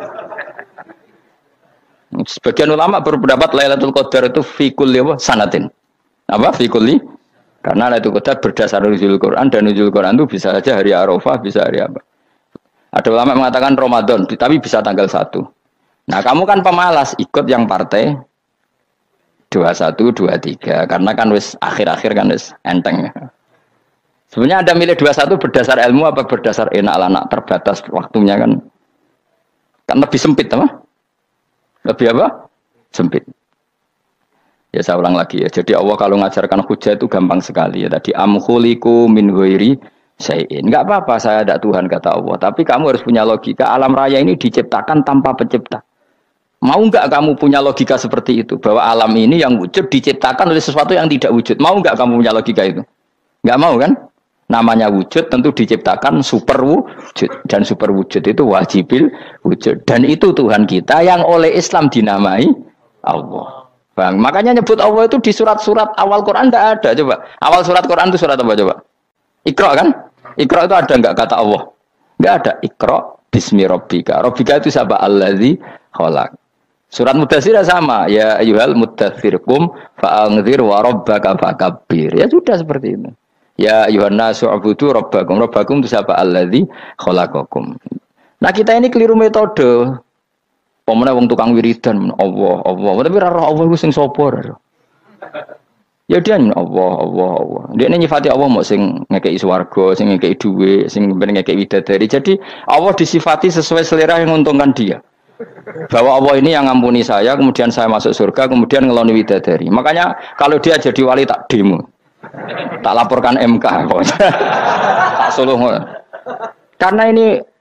Sebagian ulama berpendapat Lailatul Qadar itu fi kulli sanatin. Apa fi kulli? Karena Lailatul Qadar berdasar nuzul Quran dan nuzul Quran itu bisa saja hari Arafah, bisa hari apa. Ada ulama mengatakan Ramadan, tapi bisa tanggal 1. Nah, kamu kan pemalas ikut yang partai 21, 23 karena kan wis akhir-akhir kan wis enteng. Sebenarnya Anda milih 21 berdasar ilmu apa berdasar enak terbatas waktunya kan? Kan lebih sempit apa? Lebih apa? Sempit. Ya saya ulang lagi ya. Jadi Allah kalau ngajarkan hujah itu gampang sekali ya. Tadi amkhuliku min ghairi syai'in. Enggak apa-apa saya ada Tuhan kata Allah. Tapi kamu harus punya logika. Alam raya ini diciptakan tanpa pencipta. Mau enggak kamu punya logika seperti itu? Bahwa alam ini yang wujud diciptakan oleh sesuatu yang tidak wujud. Mau enggak kamu punya logika itu? Enggak mau kan? Namanya wujud tentu diciptakan super wujud. Dan super wujud itu wajibil wujud. Dan itu Tuhan kita yang oleh Islam dinamai Allah. Bang, makanya nyebut Allah itu di surat-surat awal Quran tidak ada. Coba awal surat Quran itu surat apa coba? Iqra kan? Iqra itu ada enggak kata Allah? Enggak ada. Iqra bismi rabbika. Rabbika itu siapa? Allazi khalaq. Surat Mudaththir sama. Ya ayyuhal mudaththir qum fa'anzir wa rabbaka fakabbir. Ya sudah seperti itu. Ya ayyuhan nasu ubudu rabbakum. Rabbakum itu siapa? Allazi khalaqakum. Nah, kita ini keliru metode. Pemene wong tukang wiridan Allah. Tapi ora roh Allah iku sing sapa? Ya dia Allah. Dia nyifati Allah mau sing ngekei swarga, sing ngekei dhuwit, sing ngekei widadari. Jadi Allah disifati sesuai selera yang menguntungkan dia. Bahwa Allah ini yang ngampuni saya, kemudian saya masuk surga, kemudian ngeloni widadari. Makanya kalau dia jadi wali tak demo. Tak laporkan MK. Tak suluh. Karena ini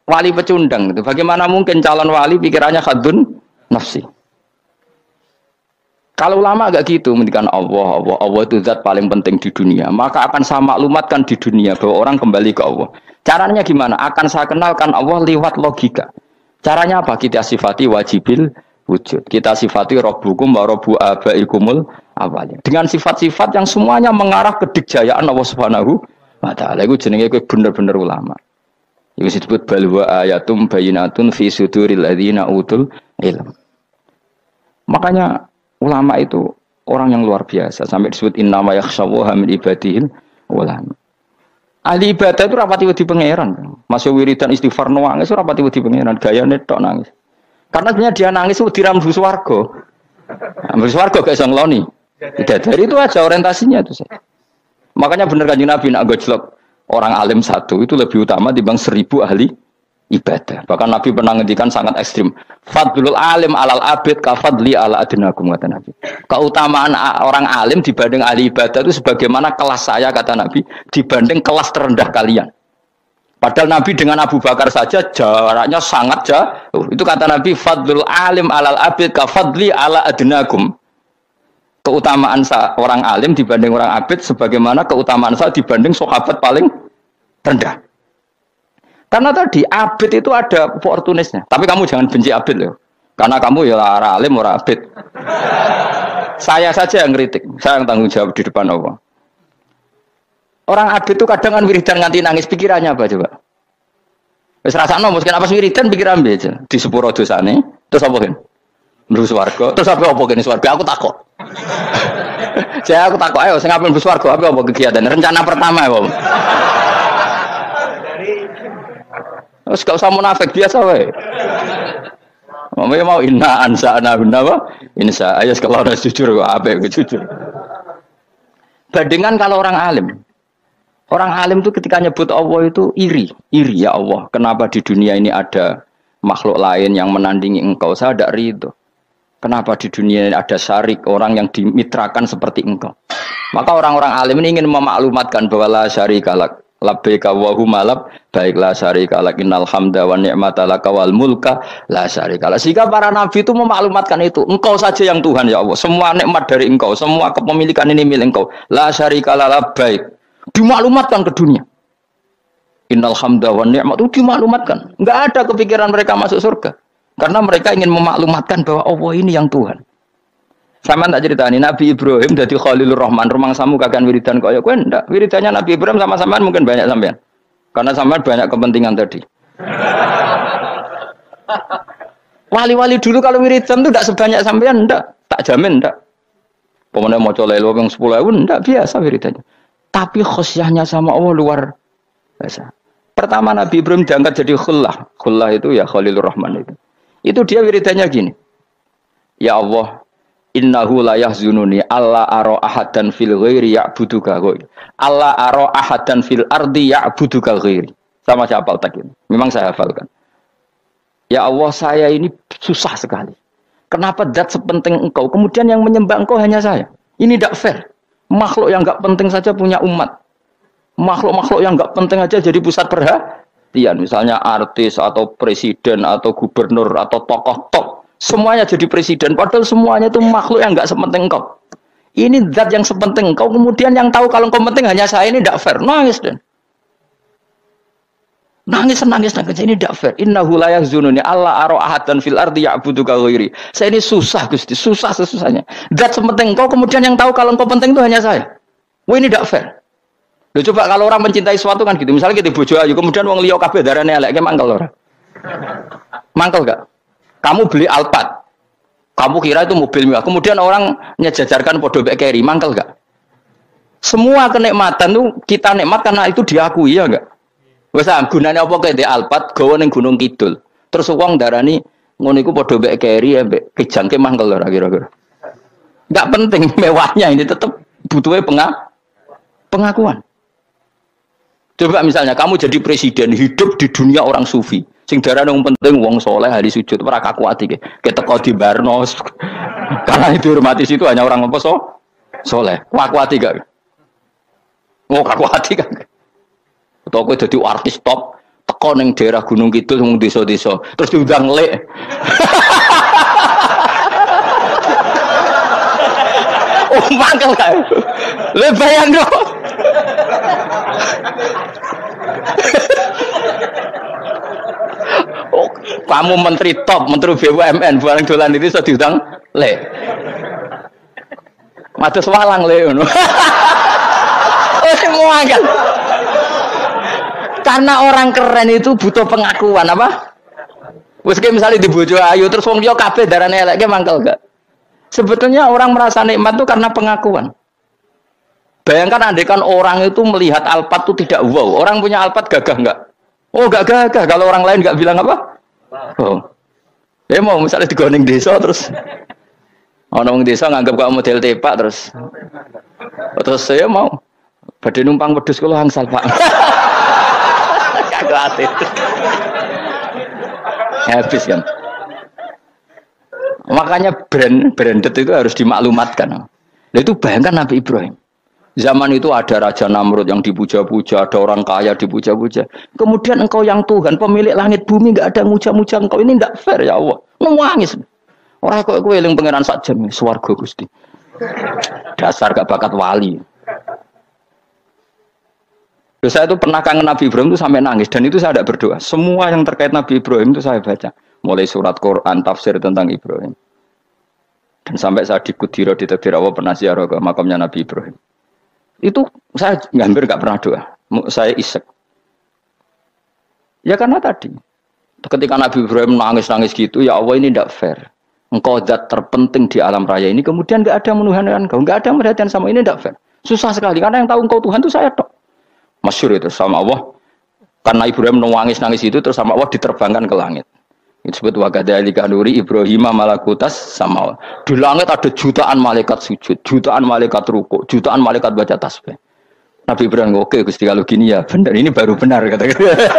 wali pecundang itu. Bagaimana mungkin calon wali pikirannya khadun nafsi? Kalau ulama agak gitu, mendikan Allah itu zat paling penting di dunia. Maka akan saya maklumatkan di dunia bahwa orang kembali ke Allah. Caranya gimana? Akan saya kenalkan Allah lewat logika. Caranya apa? Kita sifati wajibil wujud. Kita sifati Rabbukum wa Rabbu abaikumul awalin. Dengan sifat-sifat yang semuanya mengarah ke dikjayaan Allah Subhanahu wa taala. Iku jenenge kowe bener-bener ulama. Iku disebut balwa ayatum bayinatun fi suduril ladzina utul ilm. Makanya ulama itu orang yang luar biasa sampai disebut innama yakhshawaha min ibadihil ulama. Ahli ibadah itu rapati wedi pangeran. Masuk wiridan istighfar nangis rapati wedi pangeran, gayane tok nangis. Karena sebenarnya dia nangis wedi ra mlebu swarga. Mlebu swarga gak iso ngloni. Dari itu aja orientasinya itu. Makanya bener Kanjeng Nabi nak gojlok orang alim satu itu lebih utama dibanding 1000 ahli ibadah. Bahkan Nabi pernah ngendikan sangat ekstrim. Fadlul alim alal abid kafadli ala adnakum kata Nabi. Keutamaan orang alim dibanding ahli ibadah itu sebagaimana kelas saya kata Nabi dibanding kelas terendah kalian. Padahal Nabi dengan Abu Bakar saja jaraknya sangat jauh. Itu kata Nabi fadlul alim alal abid kafadli ala adnakum. Keutamaan orang alim dibanding orang abid sebagaimana keutamaan saya dibanding sahabat paling rendah. Karena tadi abid itu ada oportunisnya. Tapi kamu jangan benci abid loh. Karena kamu ya orang alim, orang abid. Saya saja yang kritik. Saya yang tanggung jawab di depan Allah. Orang abid itu kadang kan wiridan nganti nangis. Pikirannya apa coba? Wis rasakno mungkin apa wiridan pikiran aja. Di sepuro dosane. Terus apa kan? Mlebu swarga. Terus apa kene swarga? Aku takut. Aku takut ayo sing ngapain mlebu swarga apa kegiatan? Rencana pertama ya, Om. Terus gak usah munafik biasa wae. Mau inna ansa'na apa? Insya aja kalau harus jujur kok apik jujur. Bandingan kalau orang alim. Orang alim itu ketika nyebut Allah itu iri ya Allah. Kenapa di dunia ini ada makhluk lain yang menandingi engkau? Saya tidak ridho. Kenapa di dunia ini ada syarik orang yang dimitrakan seperti engkau? Maka orang-orang alim ini ingin memaklumatkan bahwa la syarika lak. Labbaika wa huma lab baiklah syarika lak innal hamda wa ni'mata laka wal mulka la syarika lak. Sehingga para nabi itu memaklumatkan itu, engkau saja yang Tuhan ya Allah, semua nikmat dari engkau, semua kepemilikan ini milik engkau, la syarika lak labbaik. Dimaklumatkan ke dunia. Innal hamda wa ni'mata itu dimaklumatkan. Enggak ada kepikiran mereka masuk surga karena mereka ingin memaklumatkan bahwa Allah ini yang Tuhan. Sama tak ceritani Nabi Ibrahim dari Khalilur Rahman rumang samu kakan wiridan kaya kowe ndak wiridannya Nabi Ibrahim sama sampean mungkin banyak sampean karena sampean banyak kepentingan tadi. Wali-wali dulu kalau wiridan itu ndak sebanyak sampean ndak, tak jamin ndak. Pemene maca lelo ping 10.000 ndak biasa wiridannya. Tapi khosyahnya sama Allah luar biasa. Pertama Nabi Ibrahim diangkat jadi khullah. Khullah itu ya Khalilur Rahman itu. Itu dia wiridannya gini. Ya Allah innahu la yahzununi alla ara ahadan fil ghairi ya'buduka ghairi alla ara ahadan fil ardi ya'buduka ghairi. Sama saya hafal tak ini. Memang saya hafalkan. Ya Allah saya ini susah sekali. Kenapa zat sepenting engkau kemudian yang menyembah engkau hanya saya? Ini tidak fair. Makhluk yang enggak penting saja punya umat. Makhluk-makhluk yang enggak penting aja jadi pusat perhatian. Misalnya artis atau presiden atau gubernur atau tokoh top. Semuanya jadi presiden, padahal semuanya itu makhluk yang enggak sepenting engkau. Ini zat yang sepenting engkau, kemudian yang tahu kalau engkau penting hanya saya, ini tidak fair. Nangis dan nangis, ini tidak fair. Innahu la yahzununi alla ara ahadan fil ardi ya'buduka ghairi. Saya ini susah Gusti, susah sesusahnya. Zat sepenting engkau, kemudian yang tahu kalau engkau penting itu hanya saya. Wah ini tidak fair. Loh, coba kalau orang mencintai sesuatu kan gitu. Misalnya kita bojo ayu, kemudian wong liya kabeh darane elek, ki mangkel ora? Mangkel gak? Kamu beli Alphard, kamu kira itu mobil mewah, kemudian orang nyejajarkan podo bek keri, mangkel gak? Semua kenikmatan itu kita nikmat karena itu diakui ya enggak? Wes gunane apa kae di Alphard gawa ning Gunung Kidul. Terus wong darani ngono iku podo bek keri ambek kejangke mangkel ora kira-kira. Enggak penting mewahnya ini tetap butuhnya pengakuan. Coba misalnya kamu jadi presiden hidup di dunia orang sufi. Sing darane wong penting wong soleh hari sujud ora kaku ati ke. Keteko di Barnos. Karena itu hormati situ hanya orang apa soleh. Kaku ati gak? Oh kaku ati kan. Atau kowe dadi artis top, teko ning daerah Gunung Kidul mung desa-desa terus diundang lek. Oh mangkel kae. Le bayangno. Oh, kamu menteri top, menteri BUMN barang dolan itu iso diundang le. Matus walang le ngono. Oh semua kan. Karena orang keren itu butuh pengakuan apa? Wes misalnya di bojo ayu terus wong liya kabeh darane elek mangkel gak? Sebetulnya orang merasa nikmat itu karena pengakuan. Bayangkan andekan orang itu melihat Alphard itu tidak wow. Orang punya Alphard gagah enggak? Oh enggak gagah. Kalau orang lain enggak bilang apa? Oh. Ya mau misalnya digoning desa terus orang desa nganggap kok model tepak terus. Terus saya mau badhe numpang wedhus kula angsal, Pak. Kagak atit. Habis kan. Makanya branded itu harus dimaklumatkan. Nah, itu bayangkan Nabi Ibrahim. Zaman itu ada Raja Namrud yang dipuja-puja, ada orang kaya dipuja-puja. Kemudian engkau yang Tuhan, pemilik langit bumi, enggak ada muja-muja engkau. Ini enggak fair ya Allah. Nangis. Orang kok kowe eling pangeran sak jam swarga Gusti. Dasar gak bakat wali. Terus saya itu pernah kangen Nabi Ibrahim itu sampai nangis dan itu saya tidak berdoa. Semua yang terkait Nabi Ibrahim itu saya baca. Mulai surat Quran, tafsir tentang Ibrahim. Dan sampai saya di Kudiro di Tadbir Allah pernah ziarah ke makamnya Nabi Ibrahim. Itu saya hampir nggak pernah doa. Saya isek. Ya karena tadi. Ketika Nabi Ibrahim nangis-nangis gitu, ya Allah ini tidak fair. Engkau zat terpenting di alam raya ini. Kemudian nggak ada menuhankan engkau. Nggak ada perhatian sama ini tidak fair. Susah sekali. Karena yang tahu engkau Tuhan itu saya tok. Masyhur itu sama Allah. Karena Ibrahim nangis-nangis itu terus sama Allah diterbangkan ke langit. Itu disebut wakadzalika nuri Ibrahim malakutas sama. Di langit ada jutaan malaikat sujud, jutaan malaikat ruku, jutaan malaikat baca tasbih. Nabi Ibrahim oke Gusti kalau gini ya benar, ini baru benar kata.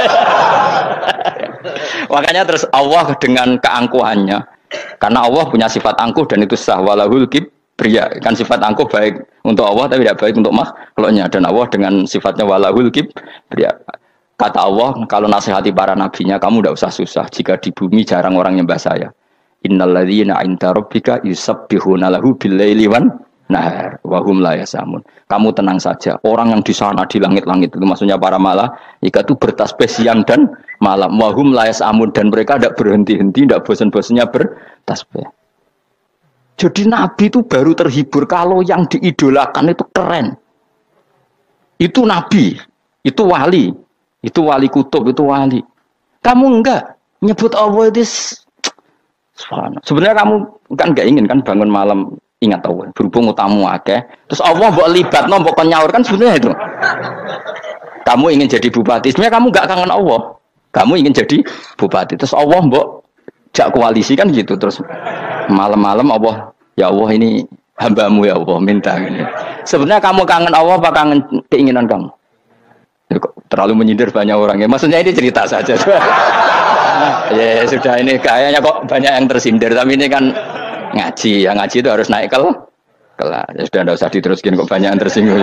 Makanya terus Allah dengan keangkuhannya, karena Allah punya sifat angkuh dan itu sah walahul kibriya. Kan sifat angkuh baik untuk Allah tapi tidak baik untuk makhluknya, dan Allah dengan sifatnya walahul kibriya. Kata Allah, kalau nasihati para nabinya, kamu tidak usah susah. Jika di bumi jarang orang nyembah saya. Innalladzina 'inda rabbika yusabbihuna lahu bil-laili wan nahar wa hum la yasamun. Kamu tenang saja. Orang yang di sana di langit-langit itu maksudnya para malaikat itu bertasbih siang dan malam. Wa hum la yasamun, dan mereka tidak berhenti-henti, tidak bosan-bosannya bertasbih. Jadi nabi itu baru terhibur kalau yang diidolakan itu keren. Itu nabi, itu wali. Itu wali kutub, itu wali. Kamu enggak nyebut Allah itu sebenarnya kamu kan enggak ingin kan bangun malam ingat Allah. Berhubung utamu akeh, terus Allah mbok libatno, mbok nyaur kan sebenarnya itu. Kamu ingin jadi bupati, sebenarnya kamu enggak kangen Allah. Kamu ingin jadi bupati, terus Allah mbok jak koalisi kan gitu, terus malam-malam Allah, ya Allah ini hambamu ya Allah minta ini. Sebenarnya kamu kangen Allah apa kangen keinginan kamu? Terlalu menyindir banyak orang ya. Maksudnya ini cerita saja. Ya sudah, ini kayaknya kok banyak yang tersindir. Tapi ini kan ngaji. Yang ngaji itu harus naik kelas. Ya sudah, tidak usah diteruskin kok banyak yang tersinggung.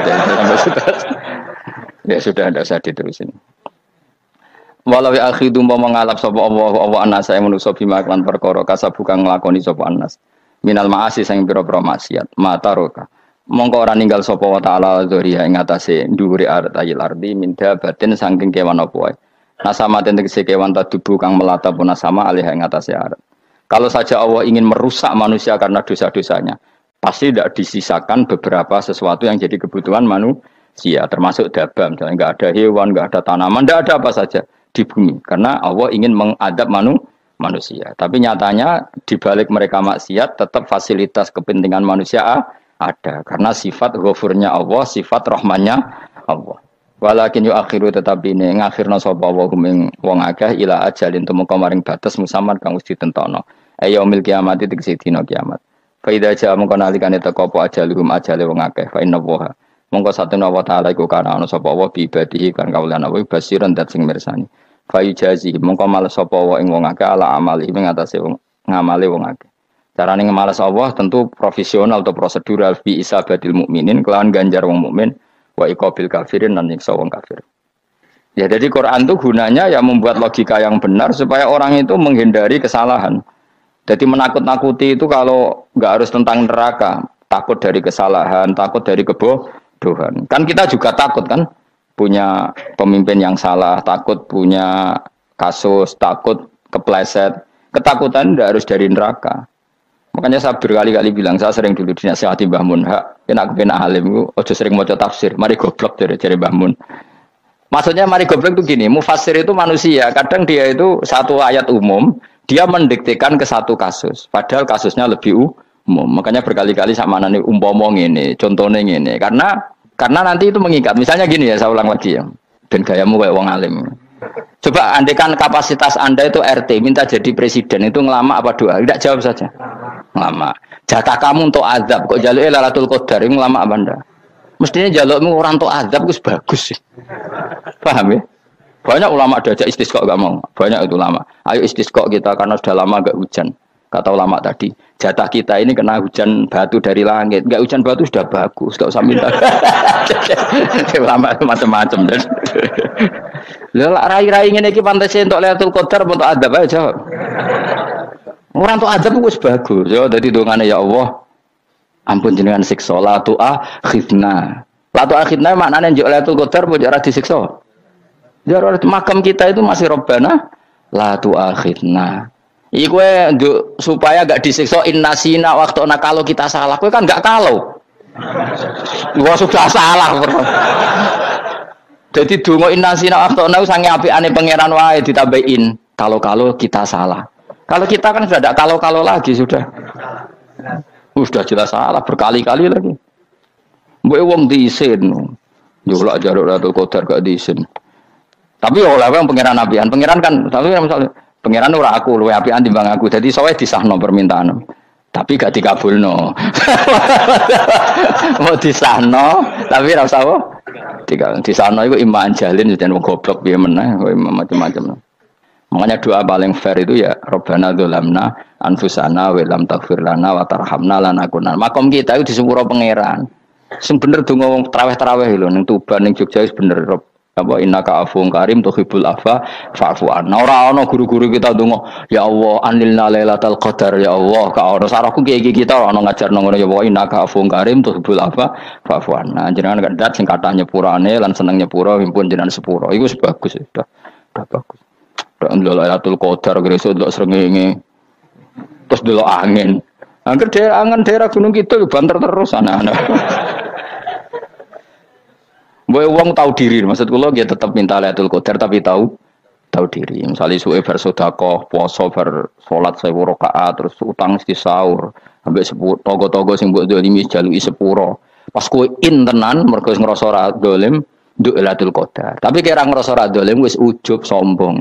Ya sudah, tidak usah diterusin. Walau ya akhidu mau mengalap sapa Allah anas saya manusa bima lan perkara kasabukang nglakoni sapa anas. Minal ma'asi sing pira-pira maksiat. Mataroka. Mongko ora ninggal sapa wa taala dzuriya ing atase dhuwure ayil ardi minda batin saking kewan apa wae. Nasama tegese kewan tadubu kang melata pun sama alih ing atase arat. Kalau saja Allah ingin merusak manusia karena dosa-dosanya, pasti tidak disisakan beberapa sesuatu yang jadi kebutuhan manusia, termasuk daba, misalnya enggak ada hewan, enggak ada tanaman, enggak ada apa saja di bumi karena Allah ingin mengadab manusia. Tapi nyatanya di balik mereka maksiat tetap fasilitas kepentingan manusia ada, karena sifat ghafurnya Allah, sifat rahmannya Allah. Walakin akhiru tetapi ini ngakhirna sapa wa ing wong akeh ila ajalin tumeka maring batas musamman kang wis ditentono. Yaumil kiamat tegese dina kiamat. Fa idza jaa mongko nalikane teka apa ajaluhum ajale wong akeh fa inna wa mongko satuna wa taala iku kana ana sapa wa bi ibadihi kan kawulan Allah basiran dat sing mirsani. Fa yujazi mongko males sapa wa ing wong akeh ala amali ing atase wong ngamale wong akeh. Carane ngemalas Allah tentu profesional atau prosedural bi isabatil mukminin kelawan ganjar wong mukmin wa iqabil kafirin lan nyiksa wong kafir. Ya jadi Quran itu gunanya ya membuat logika yang benar supaya orang itu menghindari kesalahan. Jadi menakut-nakuti itu kalau nggak harus tentang neraka, takut dari kesalahan, takut dari kebodohan. Kan kita juga takut kan punya pemimpin yang salah, takut punya kasus, takut kepleset. Ketakutan tidak harus dari neraka. Makanya saya berkali-kali bilang, saya sering dulu dinasihati Mbah Mun, enak kena alim, ojo sering maca tafsir, mari goblok dari Mbah Mun. Maksudnya mari goblok itu gini, mufassir itu manusia, kadang dia itu satu ayat umum, dia mendiktekan ke satu kasus, padahal kasusnya lebih umum. Makanya berkali-kali sama nani umpomong ini, contohnya ini, karena nanti itu mengikat. Misalnya gini ya, saya ulang lagi ya, dan gayamu kayak wong alim. Coba andekan kapasitas Anda itu RT, minta jadi presiden, itu ngelama apa doa? Tidak, jawab saja. Ngelama. Jatah kamu untuk azab, kok jaluknya Lailatul Qadar, itu ngelama apa Anda? Mestinya jalukmu orang untuk azab itu bagus sih. Paham ya? Banyak ulama diajak istisqa gak mau. Banyak itu ulama. Ayo istisqa kita karena sudah lama gak hujan. Kata ulama tadi, jatah kita ini kena hujan batu dari langit. Gak hujan batu sudah bagus, gak usah minta. Ulama macam-macam. Lah rai-rai ngene iki pantese entuk Lailatul Qadar untuk azab aja jawab. Orang untuk azab wis bagus. Ya dadi dongane ya Allah. Ampun jenengan siksa la tu'akhidna. La tu'akhidna maknane njuk Lailatul Qadar mbok ora disiksa. Ya makam kita itu masih Rabbana la tu'akhidna. Iki kowe njuk supaya gak disiksa innasina waqtuna kalau kita salah. Kowe kan gak kalau. Wah sudah salah. Jadi donga innasina waqtuna sange apikane pangeran wae ditambahin kalau kita salah. Kalau kita kan sudah tidak kalau lagi sudah. Sudah jelas salah berkali-kali lagi. Mbok wong diisin. Yo lak jaruk Lailatul Qadar gak diisin. Tapi oleh wong pangeran apian. Pangeran kan tapi misalnya pangeran ora aku luwe apian timbang aku. Jadi sowe disahno permintaan. Tapi gak dikabulno. Mau disahno tapi ora usah apa? Disahno iku iman jalin dan wong goblok piye meneh macam-macam. Makanya doa paling fair itu ya Rabbana dzalamna anfusana wa lam taghfir lana wa tarhamna lanakunanna. Makom kita itu di sepuro pangeran. Sing bener donga wong traweh-traweh lho ning Tuban ning Jogja wis bener apa innaka afuwun karim tuhibbul afwa fa'fu anna. Ora ana guru-guru kita donga ya Allah anilna lailatul qadar ya Allah ka ora sarahku iki kita ora ana ngajarno ngono ya Allah innaka afuwun karim tuhibbul afwa fa'fu anna. Jenengan kandat sing kathah nyepurane lan seneng nyepuro himpun jenengan sepuro. Iku wis bagus sudah bagus. Ndelok Lailatul Qadar gresik ndelok srengenge. Terus ndelok angin. Angger angen daerah Gunung Kidul banter terus anak-anak. Mbok wong tahu diri, maksud kula nggih tetep minta Lailatul Qadar tapi tahu diri. Misale suwe bar sedekah, puasa bar salat 1000 rakaat terus utang mesti sahur, ambek togo-togo sing mbok dolimi jaluki sepuro. Pas kowe tenan mergo ngrasa ora dolim nduk Lailatul Qadar. Tapi kira ngrasa ra dolim wis ujub sombong.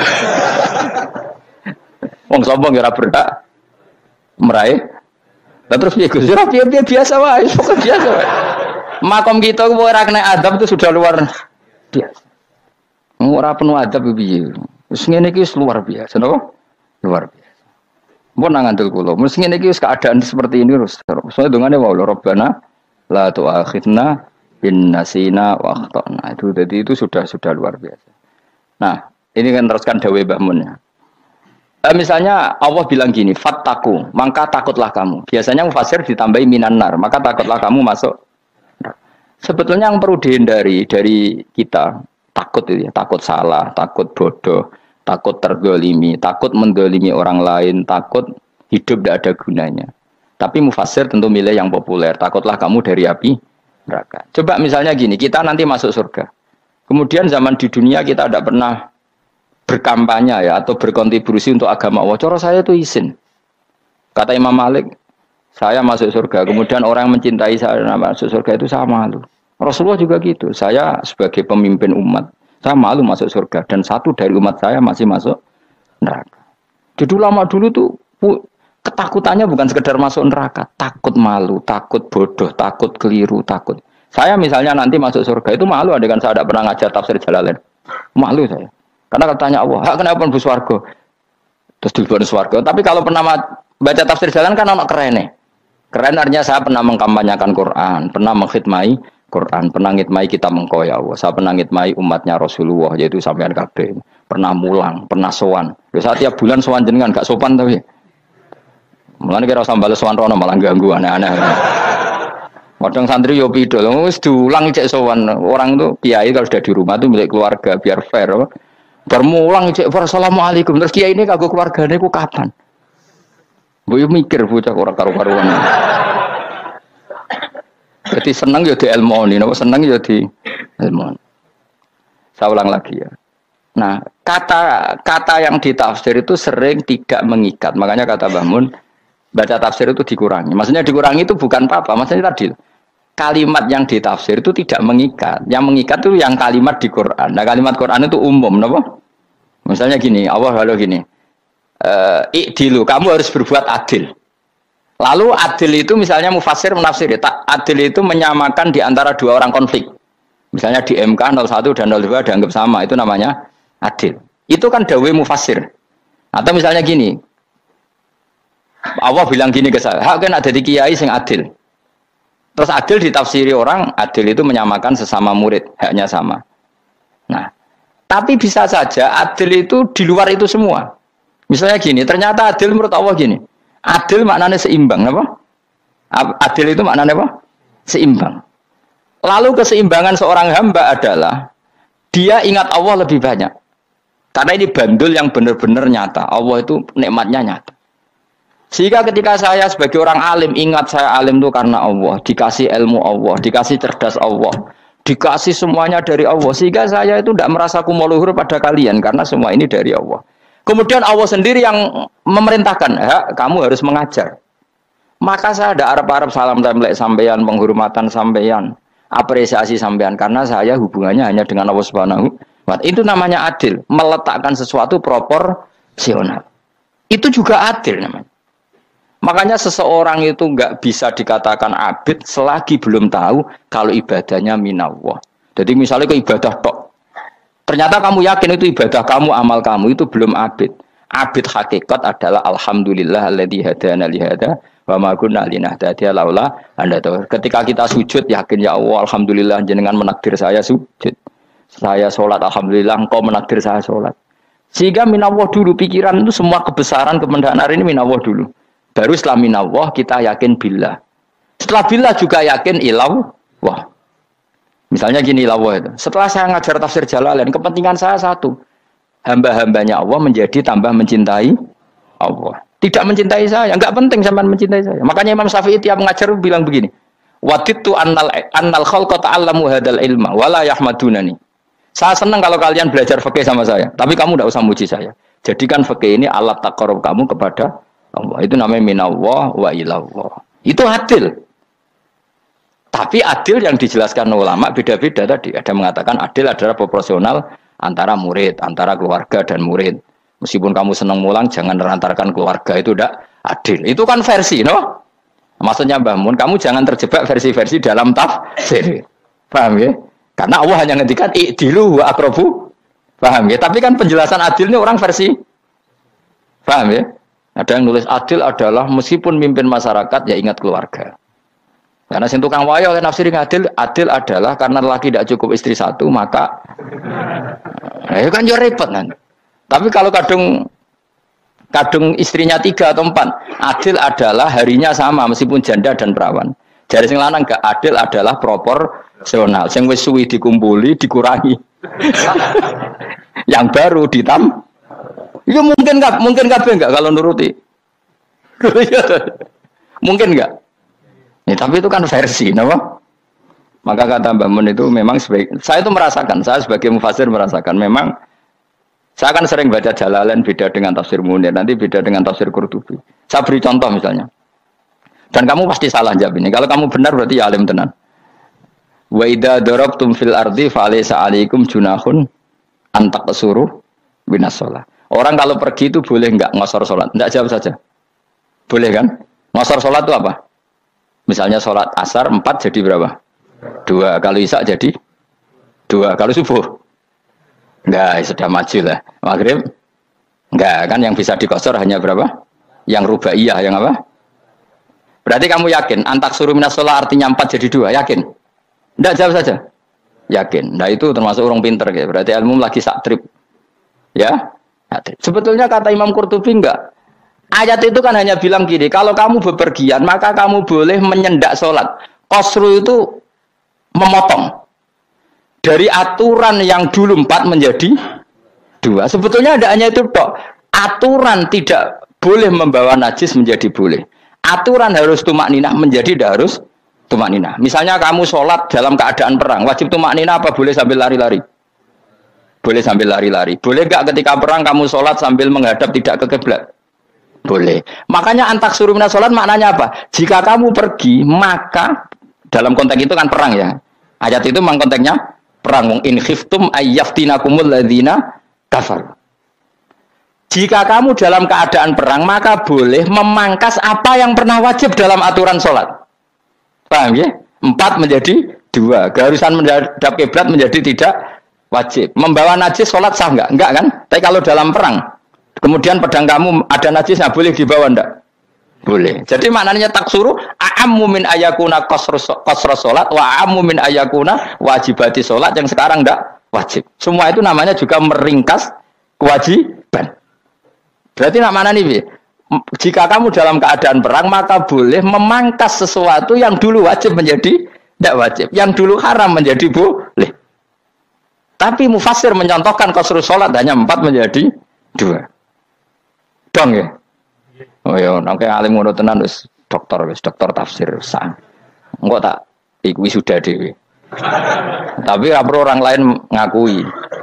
Wong sombong ora berhak meraih. Lah terus piye Gus? Ora piye biasa wae, pokoke biasa wae. Makom kita ku ora kena adab itu sudah luar biasa. Ora penuh adab piye. Wis ngene iki wis luar biasa, napa? Luar biasa. Mun nang ngandel kula, mesti ngene iki wis keadaan seperti ini terus. Soale dongane wae Rabbana la tu'akhidna innasina wa akhtana. Itu jadi itu sudah luar biasa. Nah, ini kan teruskan dawuh Mbah Mun ya. Misalnya Allah bilang gini, fattaku, maka takutlah kamu. Biasanya mufassir ditambahi minan nar, maka takutlah kamu masuk. Sebetulnya yang perlu dihindari dari kita takut itu ya, takut salah, takut bodoh, takut terdolimi, takut mendolimi orang lain, takut hidup tidak ada gunanya. Tapi mufassir tentu milih yang populer, takutlah kamu dari api neraka. Coba misalnya gini, kita nanti masuk surga. Kemudian zaman di dunia kita tidak pernah berkampanye ya atau berkontribusi untuk agama Allah. Cara saya itu izin. Kata Imam Malik, saya masuk surga. Kemudian orang mencintai saya masuk surga itu saya malu. Rasulullah juga gitu. Saya sebagai pemimpin umat, saya malu masuk surga. Dan satu dari umat saya masih masuk neraka. Jadi lama dulu tuh ketakutannya bukan sekedar masuk neraka, takut malu, takut bodoh, takut keliru, takut. Saya misalnya nanti masuk surga itu malu, adegan saya tidak pernah ngajar tafsir Jalalain. Malu saya. Karena katanya Allah, kenapa pun swarga? Terus diberi swarga. Tapi kalau pernah baca tafsir Jalalain kan anak keren nih. Keren artinya saya pernah mengkampanyekan Quran, pernah mengkhidmati Quran, pernah ngitmai kita mengko ya Allah. Saya pernah ngitmai umatnya Rasulullah, yaitu sampean kabeh. Pernah mulang, pernah sowan. Lha saat tiap bulan sowan jenengan gak sopan tapi. Mulane kira usah bales sowan rono malah ganggu aneh-aneh. Kadang santri yo pidol, wis diulang cek sowan. Orang tuh kiai kalau sudah di rumah tuh milik keluarga biar fair. Bermulang cek assalamualaikum. Terus kiai ini kagok keluargane ku kapan? Mbok mikir bocah ora karo-karuan. Jadi senang ya di ilmu ini, senang ya di ilmu. Saya ulang lagi ya. Nah, kata yang ditafsir itu sering tidak mengikat. Makanya kata Bahmun, baca tafsir itu dikurangi. Maksudnya dikurangi itu bukan apa-apa. Maksudnya tadi, kalimat yang ditafsir itu tidak mengikat. Yang mengikat itu yang kalimat di Quran. Nah, kalimat Quran itu umum, kenapa? Misalnya gini, Allah lalu gini, i'dilu, kamu harus berbuat adil. Lalu adil itu misalnya mufassir menafsir, adil itu menyamakan di antara dua orang konflik. Misalnya di MK 01 dan 02 dianggap sama, itu namanya adil. Itu kan dawai mufassir. Atau misalnya gini, Allah bilang gini ke saya, hak kan ada di kiai sing adil. Terus adil ditafsiri orang, adil itu menyamakan sesama murid, haknya sama. Nah, tapi bisa saja adil itu di luar itu semua. Misalnya gini, ternyata adil menurut Allah gini. Adil maknanya seimbang, apa? Adil itu maknanya apa? Seimbang. Lalu keseimbangan seorang hamba adalah dia ingat Allah lebih banyak. Karena ini bandul yang benar-benar nyata. Allah itu nikmatnya nyata. Sehingga ketika saya sebagai orang alim ingat saya alim itu karena Allah, dikasih ilmu Allah, dikasih cerdas Allah, dikasih semuanya dari Allah. Sehingga saya itu tidak merasa kumuluhur pada kalian karena semua ini dari Allah. Kemudian Allah sendiri yang memerintahkan, kamu harus mengajar. Maka saya ada Arab-Arab salam templek sampeyan, penghormatan sampeyan, apresiasi sampeyan karena saya hubungannya hanya dengan Allah Subhanahu wa Ta'ala. Itu namanya adil, meletakkan sesuatu proporsional. Itu juga adil namanya. Makanya seseorang itu nggak bisa dikatakan abid selagi belum tahu kalau ibadahnya minallah. Jadi misalnya ke ibadah tok. Ternyata kamu yakin itu ibadah kamu, amal kamu itu belum abid. Abid hakikat adalah alhamdulillah alladzi hadana li hada wa ma kunna linahtadiya laula anda tahu. Ketika kita sujud yakin ya Allah alhamdulillah jenengan menakdir saya sujud. Saya sholat alhamdulillah engkau menakdir saya sholat. Sehingga minallah dulu pikiran itu semua kebesaran kemendahan ini minallah dulu. Baru setelah minallah kita yakin billah. Setelah billah juga yakin ilallah. Misalnya gini lawah itu. Setelah saya ngajar tafsir Jalalain, kepentingan saya satu. Hamba-hambanya Allah menjadi tambah mencintai Allah. Tidak mencintai saya, enggak penting sampean mencintai saya. Makanya Imam Syafi'i tiap ngajar bilang begini. Waditu annal khalqa ta'allamu hadzal ilma wala yahmadunani. Saya senang kalau kalian belajar fikih sama saya, tapi kamu enggak usah muji saya. Jadikan fikih ini alat taqarrub kamu kepada Allah. Itu namanya minallah wa ilallah. Itu adil. Tapi adil yang dijelaskan ulama beda-beda tadi. Ada mengatakan adil adalah proporsional antara murid, antara keluarga dan murid. Meskipun kamu senang mulang, jangan merantarkan keluarga, itu tidak adil. Itu kan versi, no? Maksudnya Mbah Mun, kamu jangan terjebak versi-versi dalam tafsir. Paham ya? Karena Allah hanya ngendikan i'dilu wa aqrabu. Paham ya? Tapi kan penjelasan adil ini orang versi. Paham ya? Ada yang nulis adil adalah meskipun mimpin masyarakat ya ingat keluarga. Karena sing tukang wayo oleh nafsir adil adalah karena laki tidak cukup istri satu maka itu kan juga repot kan. Tapi kalau kadung istrinya 3 atau 4, adil adalah harinya sama meskipun janda dan perawan. Jadi sing lanang gak adil adalah proporsional. Sing wis suwi dikumpuli dikurangi. Yang baru ditam. Itu mungkin kabeh enggak kalau nuruti. Mungkin enggak? Ya, tapi itu kan versi, nama. Maka kata Mbak Mun itu memang saya itu merasakan, saya sebagai mufassir merasakan memang saya akan sering baca Jalalain beda dengan tafsir Munir, nanti beda dengan tafsir Qurtubi. Saya beri contoh misalnya. Dan kamu pasti salah jawab ini. Kalau kamu benar berarti ya alim tenan. Wa idza darabtum fil ardi fa alaysa alaikum junahun an taqsuru binas shalah. Orang kalau pergi itu boleh enggak ngosor salat? Enggak, jawab saja. Boleh kan? Ngosor salat itu apa? Misalnya sholat asar 4 jadi berapa? 2. Kalau isya jadi 2. Kalau subuh? Enggak, sudah maju lah. Maghrib? Enggak, kan yang bisa dikosor hanya berapa? Yang rubaiyah, yang apa? Berarti kamu yakin? Antak suruh minas sholat artinya 4 jadi 2, yakin? Tidak jawab saja. Yakin. Nah itu termasuk orang pinter ya. Berarti ilmu lagi sak trip. Ya. Sebetulnya kata Imam Qurtubi enggak. Ayat itu kan hanya bilang gini, kalau kamu bepergian maka kamu boleh menyendak sholat. Qasru itu memotong. Dari aturan yang dulu 4 menjadi 2. Sebetulnya ada hanya itu tok. Aturan tidak boleh membawa najis menjadi boleh. Aturan harus tumak ninah menjadi tidak harus tumak ninah. Misalnya kamu sholat dalam keadaan perang, wajib tumak ninah apa boleh sambil lari-lari? Boleh sambil lari-lari. Boleh enggak ketika perang kamu sholat sambil menghadap tidak ke kiblat? Boleh. Makanya antak suruh minas sholat maknanya apa? Jika kamu pergi, maka dalam konteks itu kan perang ya. Ayat itu memang konteksnya perang. In khiftum ayyaftinakumul ladzina kafar. Jika kamu dalam keadaan perang, maka boleh memangkas apa yang pernah wajib dalam aturan sholat. Paham ya? 4 menjadi 2. Keharusan menghadap kiblat menjadi tidak wajib. Membawa najis sholat sah enggak? Enggak kan? Tapi kalau dalam perang, kemudian pedang kamu ada najisnya, boleh dibawa enggak? Boleh. Jadi maknanya taksuru a'ammu min ayakuna qasra sholat wa a'ammu min ayakuna wajibati sholat yang sekarang enggak wajib. Semua itu namanya juga meringkas kewajiban. Berarti namanya nih, jika kamu dalam keadaan perang maka boleh memangkas sesuatu yang dulu wajib menjadi tidak wajib, yang dulu haram menjadi boleh. Tapi mufassir mencontohkan qasru sholat hanya 4 menjadi 2. Dong ya. Oh ya, nang alim ngono tenan wis dokter tafsir sah. Engko tak iku sudah dhewe. Tapi ora perlu orang lain ngakui.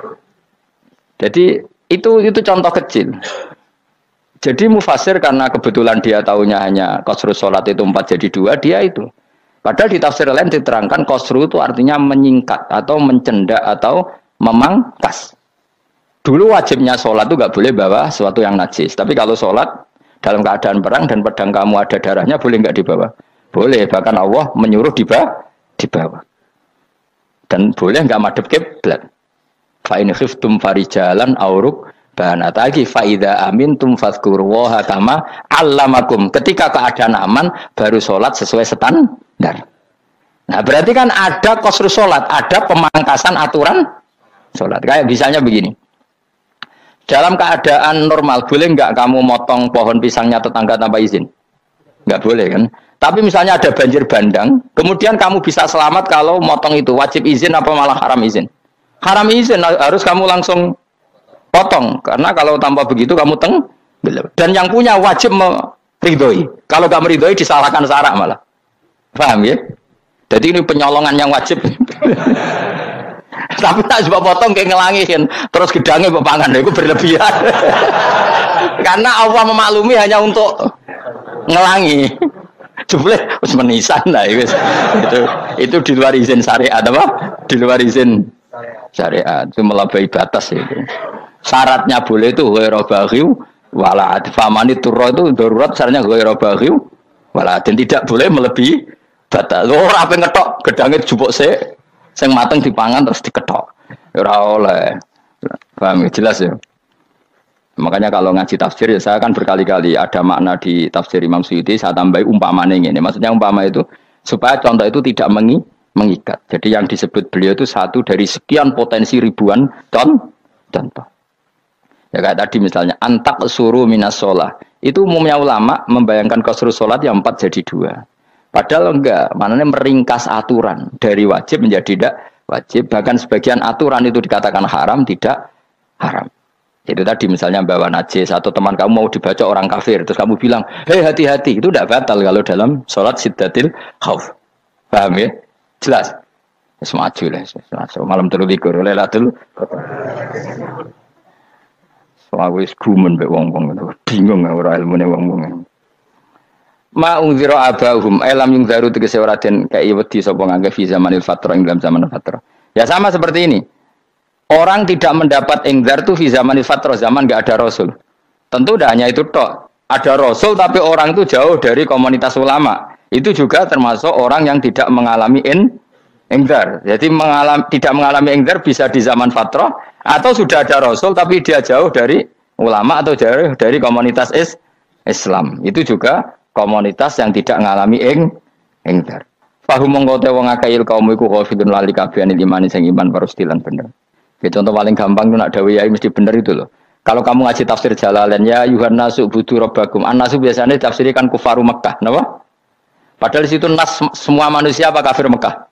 Jadi itu contoh kecil. Jadi mufassir karena kebetulan dia tahunya hanya qasru sholat itu 4 jadi 2, dia itu. Padahal di tafsir lain diterangkan qasru itu artinya menyingkat atau mencendak atau memangkas. Dulu wajibnya sholat itu nggak boleh bawa sesuatu yang najis. Tapi kalau sholat dalam keadaan perang dan pedang kamu ada darahnya, boleh nggak dibawa? Boleh. Bahkan Allah menyuruh dibawa. Dan boleh nggak madhep kiblat. Fa in khiftum farijalan auruk banatagi fa idza amintum fadhkurullaha kama 'allamakum. Ketika keadaan aman baru sholat sesuai standar. Nah berarti kan ada qasru sholat, ada pemangkasan aturan sholat. Kayak misalnya begini. Dalam keadaan normal, boleh nggak kamu motong pohon pisangnya tetangga tanpa izin? Nggak boleh kan? Tapi misalnya ada banjir bandang, kemudian kamu bisa selamat kalau motong itu. Wajib izin apa malah haram izin? Haram izin, harus kamu langsung potong. Karena kalau tanpa begitu kamu dan yang punya wajib meridhoi. Kalau nggak meridhoi disalahkan syarak malah. Paham ya? Jadi ini penyolongan yang wajib. Tapi tak coba potong kayak ngelangihin, terus gedangnya bepangan, itu berlebihan. Karena Allah memaklumi hanya untuk ngelangi. Jumlah menisan lah, itu di luar izin syariat apa? Di luar izin syariat, itu melampaui batas itu. Syaratnya boleh itu ghairu baghiw wala famani turra itu darurat syaratnya ghairu baghiw wala dan tidak boleh melebihi batas. Ora ape ngetok gedangnya jupuk sik. Sing mateng dipangan terus diketok. Ora oleh. Paham jelas ya. Makanya kalau ngaji tafsir ya saya kan berkali-kali ada makna di tafsir Imam Suyuti saya tambahi umpamane ngene. Maksudnya umpama itu supaya contoh itu tidak mengikat. Jadi yang disebut beliau itu satu dari sekian potensi ribuan contoh. Ya kayak tadi misalnya antak suruh minas sholah. Itu umumnya ulama membayangkan qasru sholat yang 4 jadi 2. Padahal enggak, maknanya meringkas aturan dari wajib menjadi tidak wajib. Bahkan sebagian aturan itu dikatakan haram, tidak haram. Itu tadi misalnya bawa najis atau teman kamu mau dibaca orang kafir, terus kamu bilang, hei hati-hati, itu tidak batal kalau dalam sholat siddatil khauf. Paham ya? Jelas? Semaju lah, malam terlikur, lelatul. Soalnya wis gumen be wong-wong itu, bingung ora ilmune wong-wong. Ma ungzira abahum elam yung zaru tegese ora den kai wedi sapa ngangge fi zamanil fatrah ing dalam zaman fatrah. Ya sama seperti ini. Orang tidak mendapat ingzar itu fi zamanil fatrah, zaman enggak ada rasul. Tentu tidak hanya itu tok. Ada rasul tapi orang itu jauh dari komunitas ulama. Itu juga termasuk orang yang tidak mengalami ingzar. Jadi tidak mengalami ingzar bisa di zaman fatrah atau sudah ada rasul tapi dia jauh dari ulama atau jauh dari komunitas Islam. Itu juga komunitas yang tidak mengalami ingzar. Fahum mongko te wong akeh il kaum iku ghafilun lali kabehane imane sing iman parustilan bener. Ya contoh paling gampang itu nak dawuh yai mesti bener itu loh. Kalau kamu ngaji tafsir Jalalain ya Yuhan nasu budu robbakum. An-nasu biasanya tafsirkan kufaru Mekah, napa? Padahal di situ nas semua manusia apa kafir Mekah?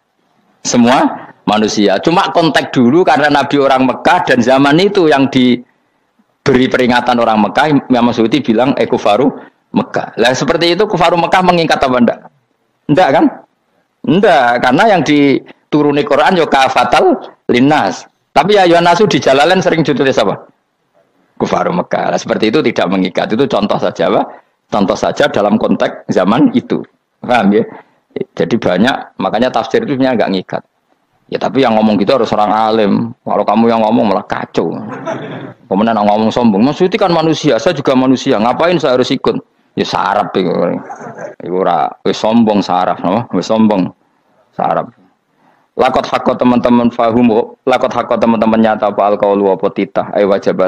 Semua manusia. Cuma konteks dulu karena Nabi orang Mekah dan zaman itu yang diberi peringatan orang Mekah, Imam Suyuti bilang kufaru Mekah. Lah seperti itu kufaru Mekah mengikat apa enggak? Enggak kan? Enggak, karena yang dituruni Quran yo kafatal linnas. Tapi ya Yuhan nasu di Jalalain sering ditulis apa? Kufaru Mekah. Nah, seperti itu tidak mengikat. Itu contoh saja, Pak. Contoh saja dalam konteks zaman itu. Paham ya? Jadi banyak, makanya tafsir itu sebenarnya nggak ngikat. Ya tapi yang ngomong gitu harus orang alim. Kalau kamu yang ngomong malah kacau. Kemudian yang ngomong sombong. Maksudnya kan manusia, saya juga manusia. Ngapain saya harus ikut? Ya sarap itu. Itu sombong sarap, no? Sombong sarap. Lakot hakot teman-teman fahum, lakot hakot teman-teman nyata apa alkaulu apa titah, wajib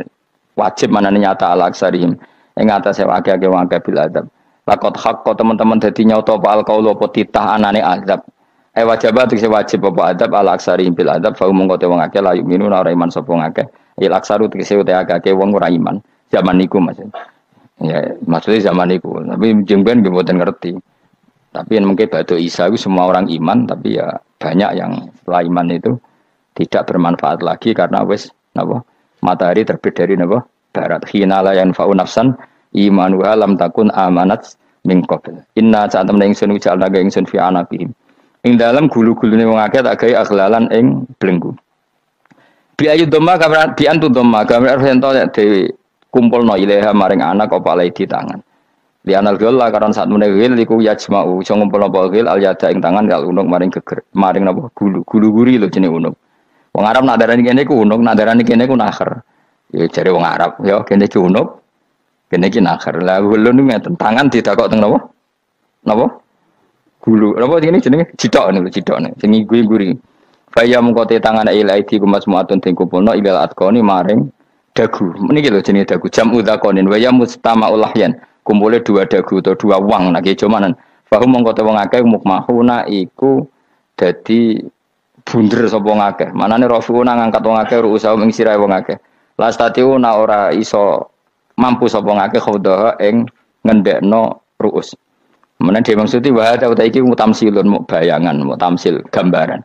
wajib mana nyata ala aksarihim, yang atas saya agak bil adab. Lakot hakot teman-teman jadi nyata apa alkaulu apa titah anane adab, wajib apa adab ala aksarihim bil adab. Fahum mengkote wong akeh layu minun orang iman sopong akeh, aksaru tegese ute agak wong ora iman. Zaman niku mas, ya maksudnya zaman niku, tapi jengben gemboten ngerti. Tapi yang mungkin batu Isa itu semua orang iman, tapi ya banyak yang setelah iman itu tidak bermanfaat lagi karena wes napa matahari terbit dari napa barat. Hina la yanfa'u nafsan imanuha lam takun amanat min qabl. Inna sa'atam ingsun ujalna ga ingsun fi anaqihim. Ing dalam gulu-gulune wong akeh tak gawe aghlalan ing blenggu. Bi ayu dhamma kamran bi antu dhamma kamran ento dhewe kumpulno ilaha maring anak apa lai di tangan. Di anal gila karena saat menegil iku yajma'u iso ngumpul apa gil al yada ing tangan kal unuk maring geger maring napa gulu guri lho jenenge unuk. Wong Arab nak darani kene iku unuk, nak darani kene iku nakher. Ya jare wong Arab ya kene iki unuk, kene iki nakher. Lah gulu niku ngeten tangan didakok teng napa? Napa? Gulu. Napa jenenge cidok niku cidokne sing guri. Faya mengko te tangan ilaidi kumas muatun ting kumpulno ilal atqoni maring dagu. Niki lho jenenge dagu jam udzakonin wa ya mustama'ul lahyan. Kumpulnya dua dagu atau dua wang nak cumanan bahwa mengkota wong akeh mukmahuna iku dadi bunder sapa wong akeh manane rafiuna ngangkat wong akeh ruusa ing sirahe wong akeh lastatiuna ora iso mampu sapa wong akeh khodaha ing ngendekno ruus menan dhewe maksudi wa ta iki mutamsilun mu bayangan mutamsil gambaran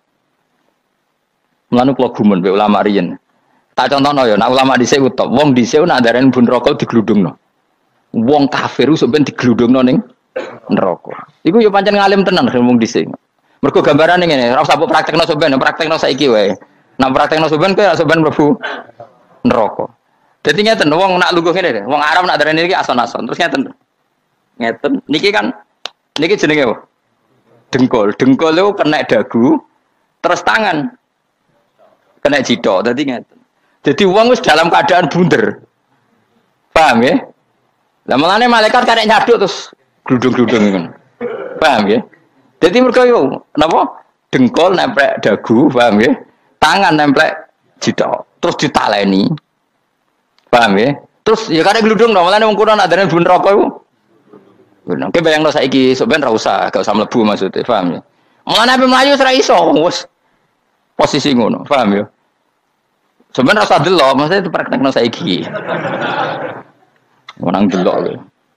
mulane kula gumun be ulama riyen tak contohno ya nak ulama dhisik utop wong dhisik nak darani bun rokok digludungno. Wong kafir iso ben digludungno ning neraka. Iku yo pancen ngalim tenan ngomong dhisik. Mergo gambarane ngene, ora usah mbok praktekno sampean, praktekno saiki wae. Nek praktekno sampean kowe sampean mlebu neraka. Dadi ngeten wong nak lungguh ngene, wong Arab nak darani iki ason-ason. Terus ngeten. Ngeten. Niki jenenge apa? Dengkul. Dengkul itu kena dagu, terus tangan kena jidok. Dadi ngeten. Jadi wong wis dalam keadaan bunder. Paham ya? Lah malane malaikat karek nyaduk terus gludung-gludung ngono. Paham ya? Dadi mergo yo napa? Dengkul nempel dagu, paham ya? Tangan nempel jidok, terus ditaleni. Paham ya? Terus ya karek gludung dong, malane wong kuno nak darane bun rokok iku. Ngono. Ki bayangno saiki sok ben ra usah, gak usah mlebu maksudnya, paham ya? Malane ape mlayu ora iso, wis posisi ngono, paham ya? Sebenarnya rasa delok, maksudnya itu praktekno saiki. Menang delok lho.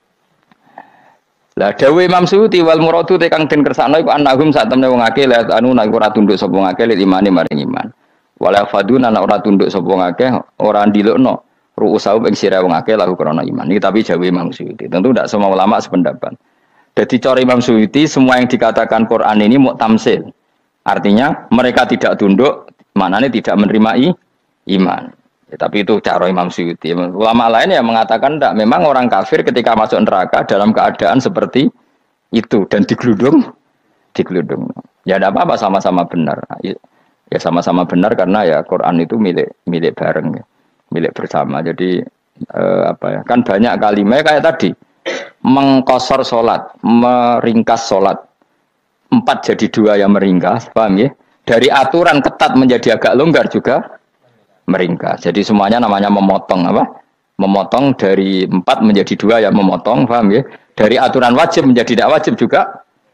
Lah dawuh Imam Suyuti wal muradu te kang den kersakno iku annahum sak temne wong akeh la anu nek ora tunduk sapa wong akeh lek imane maring iman. Wala faduna nek ora tunduk sapa wong akeh ora ndilukno ru'usau ing sira wong akeh lahu krana iman. Iki tapi dawuh Imam Suyuti. Tentu tidak semua ulama sependapat. Jadi cara Imam Suyuti semua yang dikatakan Quran ini mau tamsil. Artinya mereka tidak tunduk, maknanya tidak menerima iman. Ya, tapi itu cara Imam Suyuti. Ulama lain yang mengatakan tidak. Memang orang kafir ketika masuk neraka dalam keadaan seperti itu dan digeludung. Ya tidak apa-apa sama-sama benar. Ya sama-sama benar karena ya Quran itu milik bareng, ya. Milik bersama. Jadi apa ya? Kan banyak kalimat kayak tadi mengkosor sholat, meringkas sholat 4 jadi 2 yang meringkas, paham ya? Dari aturan ketat menjadi agak longgar juga meringkas. Jadi semuanya namanya memotong apa? Memotong dari 4 menjadi 2 yang memotong, paham ya? Dari aturan wajib menjadi tidak wajib juga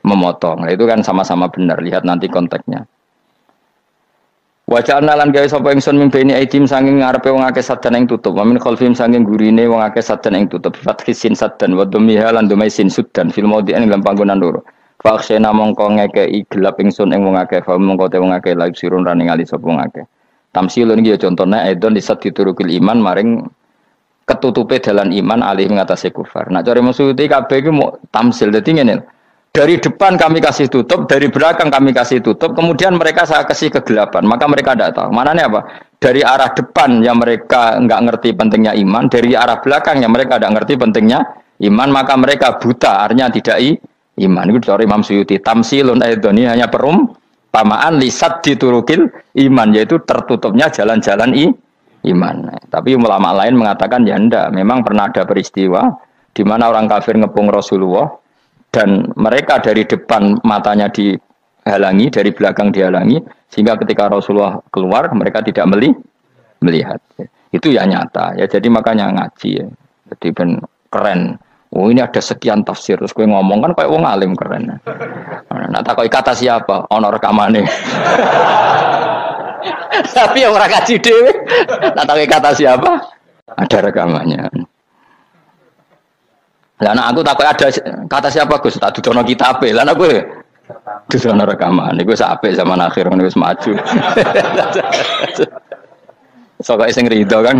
memotong. Nah, itu kan sama-sama benar. Lihat nanti konteksnya. Wajah lan gawe sapa ingsun mimpeni aidim saking ngarepe wong akeh sadan ing tutup. Wa min khalfim saking gurine wong akeh sadan ing tutup. Fathisin sadan wa dhammiha lan dhamai sin sudan fil maudhi'in dalam panggonan loro. Fa akhsena mongko ngekeki gelap ingsun ing wong akeh, fa mongko te wong akeh laib sirun rane ngali sapa wong akeh. Tamsilun iki ya contone aidon disat diturukil iman maring ketutupe dalan iman alih ngatasé kufar. Nah cara maksudé kabeh iki mau tamsil. Dadi ngene. Dari depan kami kasih tutup, dari belakang kami kasih tutup, kemudian mereka saya kasih kegelapan. Maka mereka tidak tahu. Mananya apa? Dari arah depan yang mereka enggak ngerti pentingnya iman, dari arah belakang yang mereka tidak ngerti pentingnya iman, maka mereka buta, artinya tidak iman. Itu dari Imam Suyuti. Tamsilun aidoni hanya perumpamaan lisat diturukil iman, yaitu tertutupnya jalan-jalan iman. Tapi ulama lain mengatakan ya enggak. Memang pernah ada peristiwa di mana orang kafir ngepung Rasulullah, dan mereka dari depan matanya dihalangi, dari belakang dihalangi, sehingga ketika Rasulullah keluar mereka tidak melihat. Itu ya nyata ya. Jadi makanya ngaji ya. Jadi ben keren. Oh ini ada sekian tafsir, terus gue ngomong kan kayak wong alim keren. Nah takoi kata siapa? Ono rekamane. Tapi yang orang ngaji dhewe. Nah takoi kata siapa? Ada rekamannya. Lah anak aku takut ada kata siapa Gus? Tak dudono kitabe. Lah anak gue dudono rekaman. Iku sampai zaman akhir ngono wis maju. Sok sing rido kan.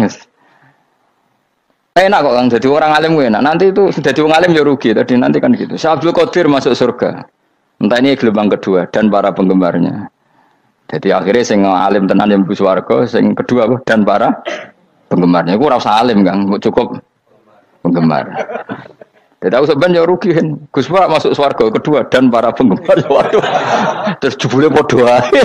Enak kok Kang jadi orang alim gue enak. Nanti itu sudah jadi orang alim ya rugi. Tadi nanti kan gitu. Syekh Abdul Qadir masuk surga. Entah ini gelombang kedua dan para penggemarnya. Jadi akhirnya sing alim tenan yang mlebu swarga, sing kedua dan para penggemarnya. Iku ora usah alim Kang, cukup penggemar. Jadi aku sebenarnya rugi kan. Gus Pak masuk swarga kedua dan para penggemar. Waduh. Terus jebule padha ae.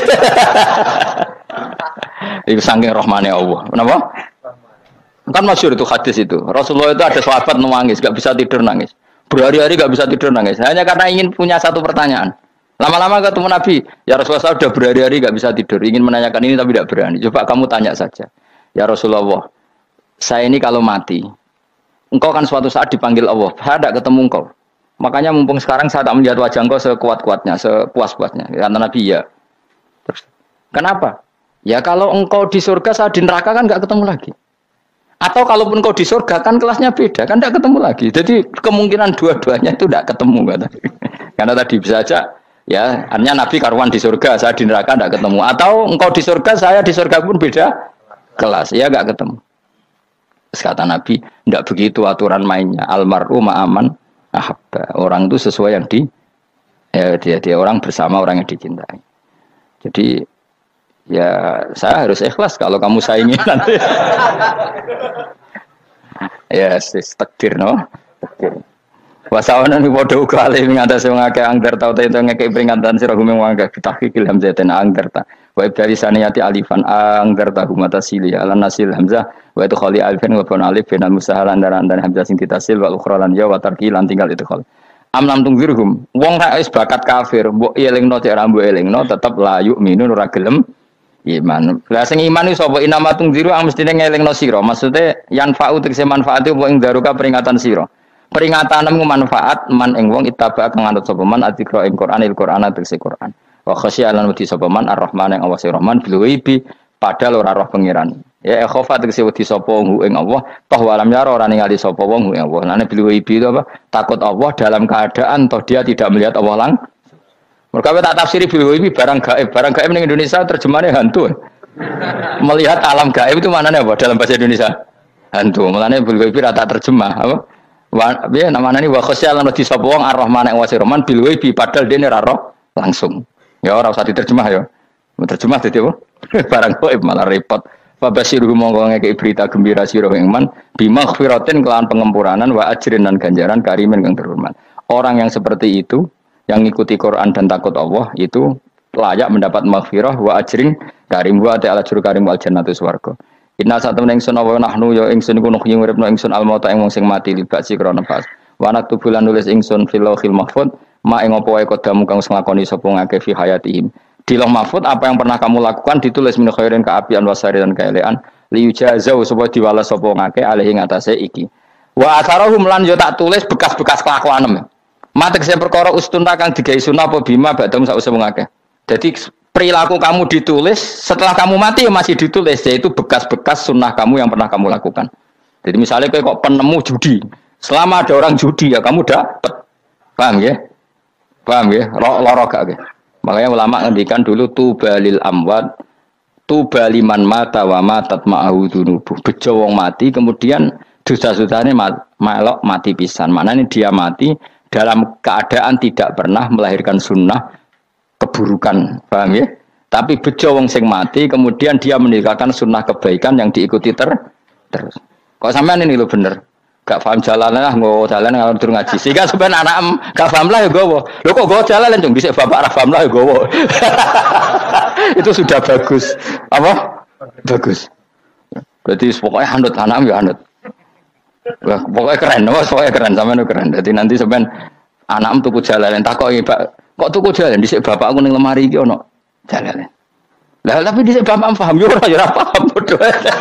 Iku saking rahmane Allah. Kenapa? Kan masyhur itu hadis itu. Rasulullah itu ada sahabat nangis, enggak bisa tidur nangis. Berhari-hari enggak bisa tidur nangis. Hanya karena ingin punya satu pertanyaan. Lama-lama ketemu Nabi, ya Rasulullah saya sudah berhari-hari enggak bisa tidur, ingin menanyakan ini tapi tidak berani. Coba kamu tanya saja. Ya Rasulullah, saya ini kalau mati, engkau kan suatu saat dipanggil Allah, saya tidak ketemu engkau. Makanya mumpung sekarang saya tak melihat wajah engkau sekuat-kuatnya, sepuas-puasnya. Kata Nabi, ya. Terus, kenapa? Ya kalau engkau di surga, saya di neraka kan enggak ketemu lagi. Atau kalaupun engkau di surga kan kelasnya beda, kan enggak ketemu lagi. Jadi kemungkinan dua-duanya itu enggak ketemu. Kata. Karena tadi bisa aja, ya artinya Nabi karuan di surga, saya di neraka enggak ketemu. Atau engkau di surga, saya di surga pun beda kelas, ya enggak ketemu. Kata Nabi, tidak begitu aturan mainnya. Almaru ma'aman ahabba. Orang itu sesuai yang dia orang bersama orang yang dicintai. Jadi ya saya harus ikhlas kalau kamu saingi nanti. Ya sis takdir no. Takdir. Wasawana ni padha uga ale ngatasi wong akeh anggar tau te ngekek peringatan sira gumeng wong akeh tahqiqil hamzaten anggar ta. Wa ibdali saniyati alifan anggar ta humata sili ala nasil hamzah wa itu khali alifan wa pun alif bin musahalan dan hamzah sing ditasil wa ukhra lan ya wa tarki lan tinggal itu khali. Am lam tungzirhum wong ra wis bakat kafir mbok elingno cek ra mbok elingno tetep la yu'minu ora gelem iman. Lah sing iman iku sapa inama tungziru mestine ngelingno sira. Maksude yanfa'u tegese manfaat apa ing daruka peringatan sira. Peringatanmu manfaat man ing wong ittaba kang anut sapa man adzikra ing Qur'anil Qur'an tegese Qur'an. Wa khasyi'an wedi sapa man ar-Rahman ing Allah Rahman bil ghaibi padahal ora roh pengiran. Ya khofa tegese wedi sapa wong ing Allah toh walam yara ora ningali sapa wong ing Allah. Nane bil ghaibi itu apa? Takut Allah dalam keadaan toh dia tidak melihat Allah lang. Mergo tak tafsiri bil ghaibi barang gaib. Barang gaib ning Indonesia terjemahannya hantu. Melihat alam gaib itu maknanya apa dalam bahasa Indonesia? Hantu. Maknanya bil ghaibi rata terjemah apa? Ya namanya ini wa khosyalan di sapa wong ar-Rahman ing wasi Rahman bil ghaibi padahal dene ora roh langsung. Ya ora usah diterjemah ya. Terjemah dadi apa? Barang gaib malah repot. Fa basyiruhum monggo ngekeki berita gembira sira ing man bimaghfiratin kelawan pengempuranan wa ajrin dan ganjaran karimin kang terhormat. Orang yang seperti itu yang ngikuti Quran dan takut Allah itu layak mendapat maghfirah wa ajrin karim wa ta'ala juru karim wal jannatu swarga. Inna satam ingsun awa nahnu ya ingsun iku nuhyi uripno ingsun almauta ing wong sing mati libasi krana pas. Wa naktubu lan nulis ingsun fil lauhil mahfuz ma ing apa wae kodamu kang nglakoni sapa ngake fi hayatihim. Di lauh mahfuz apa yang pernah kamu lakukan ditulis min khairin kaapian wasari dan kaelean liyujazau supaya diwales sapa ngake alih ing atase iki. Wa atharahum lan yo tak tulis bekas-bekas kelakuanem. Matek saya perkara ustunta kang digawe sunah apa bima badam sak usah mengakeh. Jadi perilaku kamu ditulis setelah kamu mati masih ditulis, yaitu bekas-bekas sunnah kamu yang pernah kamu lakukan. Jadi misalnya kayak kok penemu judi, selama ada orang judi ya kamu dapat, paham ya? Paham ya? Loro gak ya? Makanya ulama ngendikan dulu tubalil amwat, tubaliman mata wa matat ma'ahu dunubuh. Bejo wong mati kemudian dosa-dosanya melok mati pisan. Maknanya dia mati dalam keadaan tidak pernah melahirkan sunnah keburukan, paham ya? Tapi bejo wong sing mati kemudian dia meninggalkan sunnah kebaikan yang diikuti terus. Kok sampean ini lo bener? Gak paham jalan lah, nggak jalan kalau turun ngaji. Sehingga sebenarnya anak gak paham lah ya gowo. Lo kok gue jalan cung bisa bapak paham lah ya gowo. Itu sudah bagus. Apa? Bagus. Berarti pokoknya anut anak ya anut. Wah, pokoknya keren, pokoknya keren sampean keren. Jadi nanti sampean anak tuku jalan tak kok tuku jalan dhisik bapak aku ning lemari iki ono jalan. Lah tapi dhisik bapak paham yo ora paham bodoh.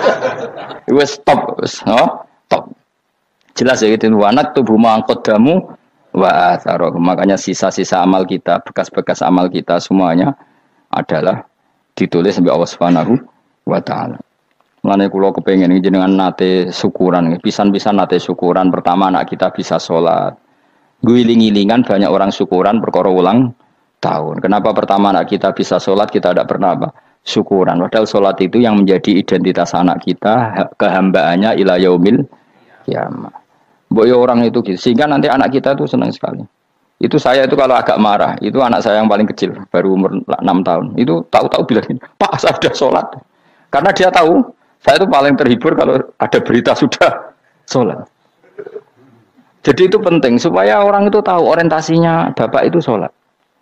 Wes stop, stop. Jelas ya itu anak tubuh mangkot damu wa atharoh. Makanya sisa-sisa amal kita, bekas-bekas amal kita semuanya adalah ditulis sampai Allah Subhanahu wa taala. Mulane kula kepengin jenengan nate syukuran, pisan-pisan nate syukuran. Pertama anak kita bisa sholat. Guling-gilingan banyak orang syukuran perkara ulang tahun. Kenapa pertama anak kita bisa sholat kita tidak pernah apa? Syukuran. Padahal sholat itu yang menjadi identitas anak kita, kehambaannya ila yaumil kiamah. Boyo orang itu gitu. Sehingga nanti anak kita itu senang sekali. Itu saya itu kalau agak marah, itu anak saya yang paling kecil, baru umur 6 tahun. Itu tahu-tahu bilang, "Pak, saya sudah sholat." Karena dia tahu, saya itu paling terhibur kalau ada berita sudah sholat. Jadi itu penting supaya orang itu tahu orientasinya bapak itu sholat.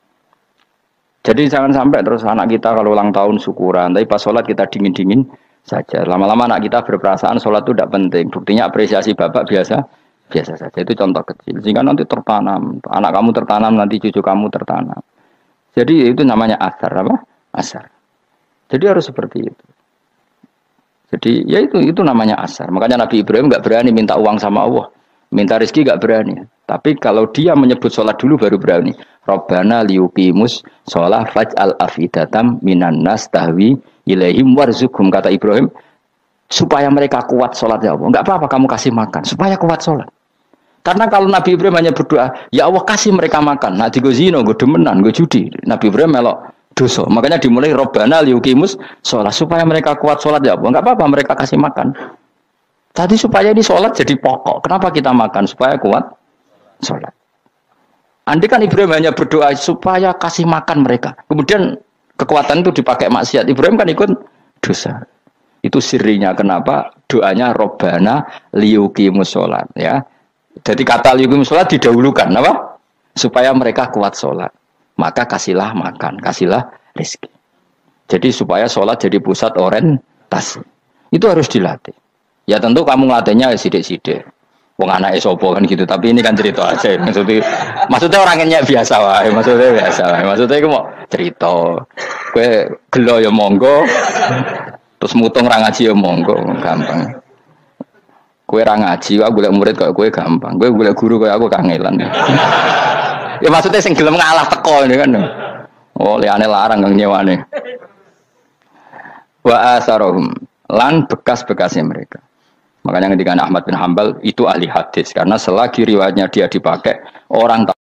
Jadi jangan sampai terus anak kita kalau ulang tahun syukuran, tapi pas sholat kita dingin-dingin saja. Lama-lama anak kita berperasaan sholat itu tidak penting. Buktinya apresiasi bapak biasa saja. Itu contoh kecil. Sehingga nanti tertanam, anak kamu tertanam, nanti cucu kamu tertanam. Jadi itu namanya asar, apa? Asar. Jadi harus seperti itu. Jadi ya itu namanya asar. Makanya Nabi Ibrahim nggak berani minta uang sama Allah. Minta rezeki gak berani. Tapi kalau dia menyebut sholat dulu baru berani. Rabbana liyuqimus sholat faj'al afidatam minan nas tahwi ilaihim warzuqhum, kata Ibrahim, supaya mereka kuat sholat ya Allah. Enggak apa-apa kamu kasih makan, supaya kuat sholat. Karena kalau Nabi Ibrahim hanya berdoa, ya Allah kasih mereka makan. Nah di zina, gue demenan, gue judi. Nabi Ibrahim melok dosa. Makanya dimulai Rabbana liyuqimus sholat, supaya mereka kuat sholat ya Allah. Enggak apa-apa mereka kasih makan. Tadi supaya di sholat jadi pokok. Kenapa kita makan? Supaya kuat sholat. Andai kan Ibrahim hanya berdoa supaya kasih makan mereka. Kemudian kekuatan itu dipakai maksiat. Ibrahim kan ikut dosa. Itu sirinya kenapa doanya Robbana liyuqimus sholat. Ya. Jadi kata liyuqimus sholat didahulukan. Apa? Supaya mereka kuat sholat. Maka kasihlah makan. Kasihlah rezeki. Jadi supaya sholat jadi pusat orientasi. Itu harus dilatih. Ya tentu kamu ngelatihnya sidik-sidik. Wong anake sapa kan gitu, tapi ini kan cerita aja. Maksudnya orangnya biasa wae, maksudnya biasa wae. Maksudnya iku mau cerita. Kowe gelo ya monggo. Terus mutung ra ngaji ya monggo, gampang. Kowe ra ngaji, aku golek murid kok kowe gampang. Kowe golek guru kok aku kangelan. Ya maksudnya sing gelem ngalah teko ini kan. Oh, liyane larang kang nyewane. Wa asarohum lan bekas-bekasnya mereka. Makanya ketika Ahmad bin Hambal itu ahli hadis karena selagi riwayatnya dia dipakai orang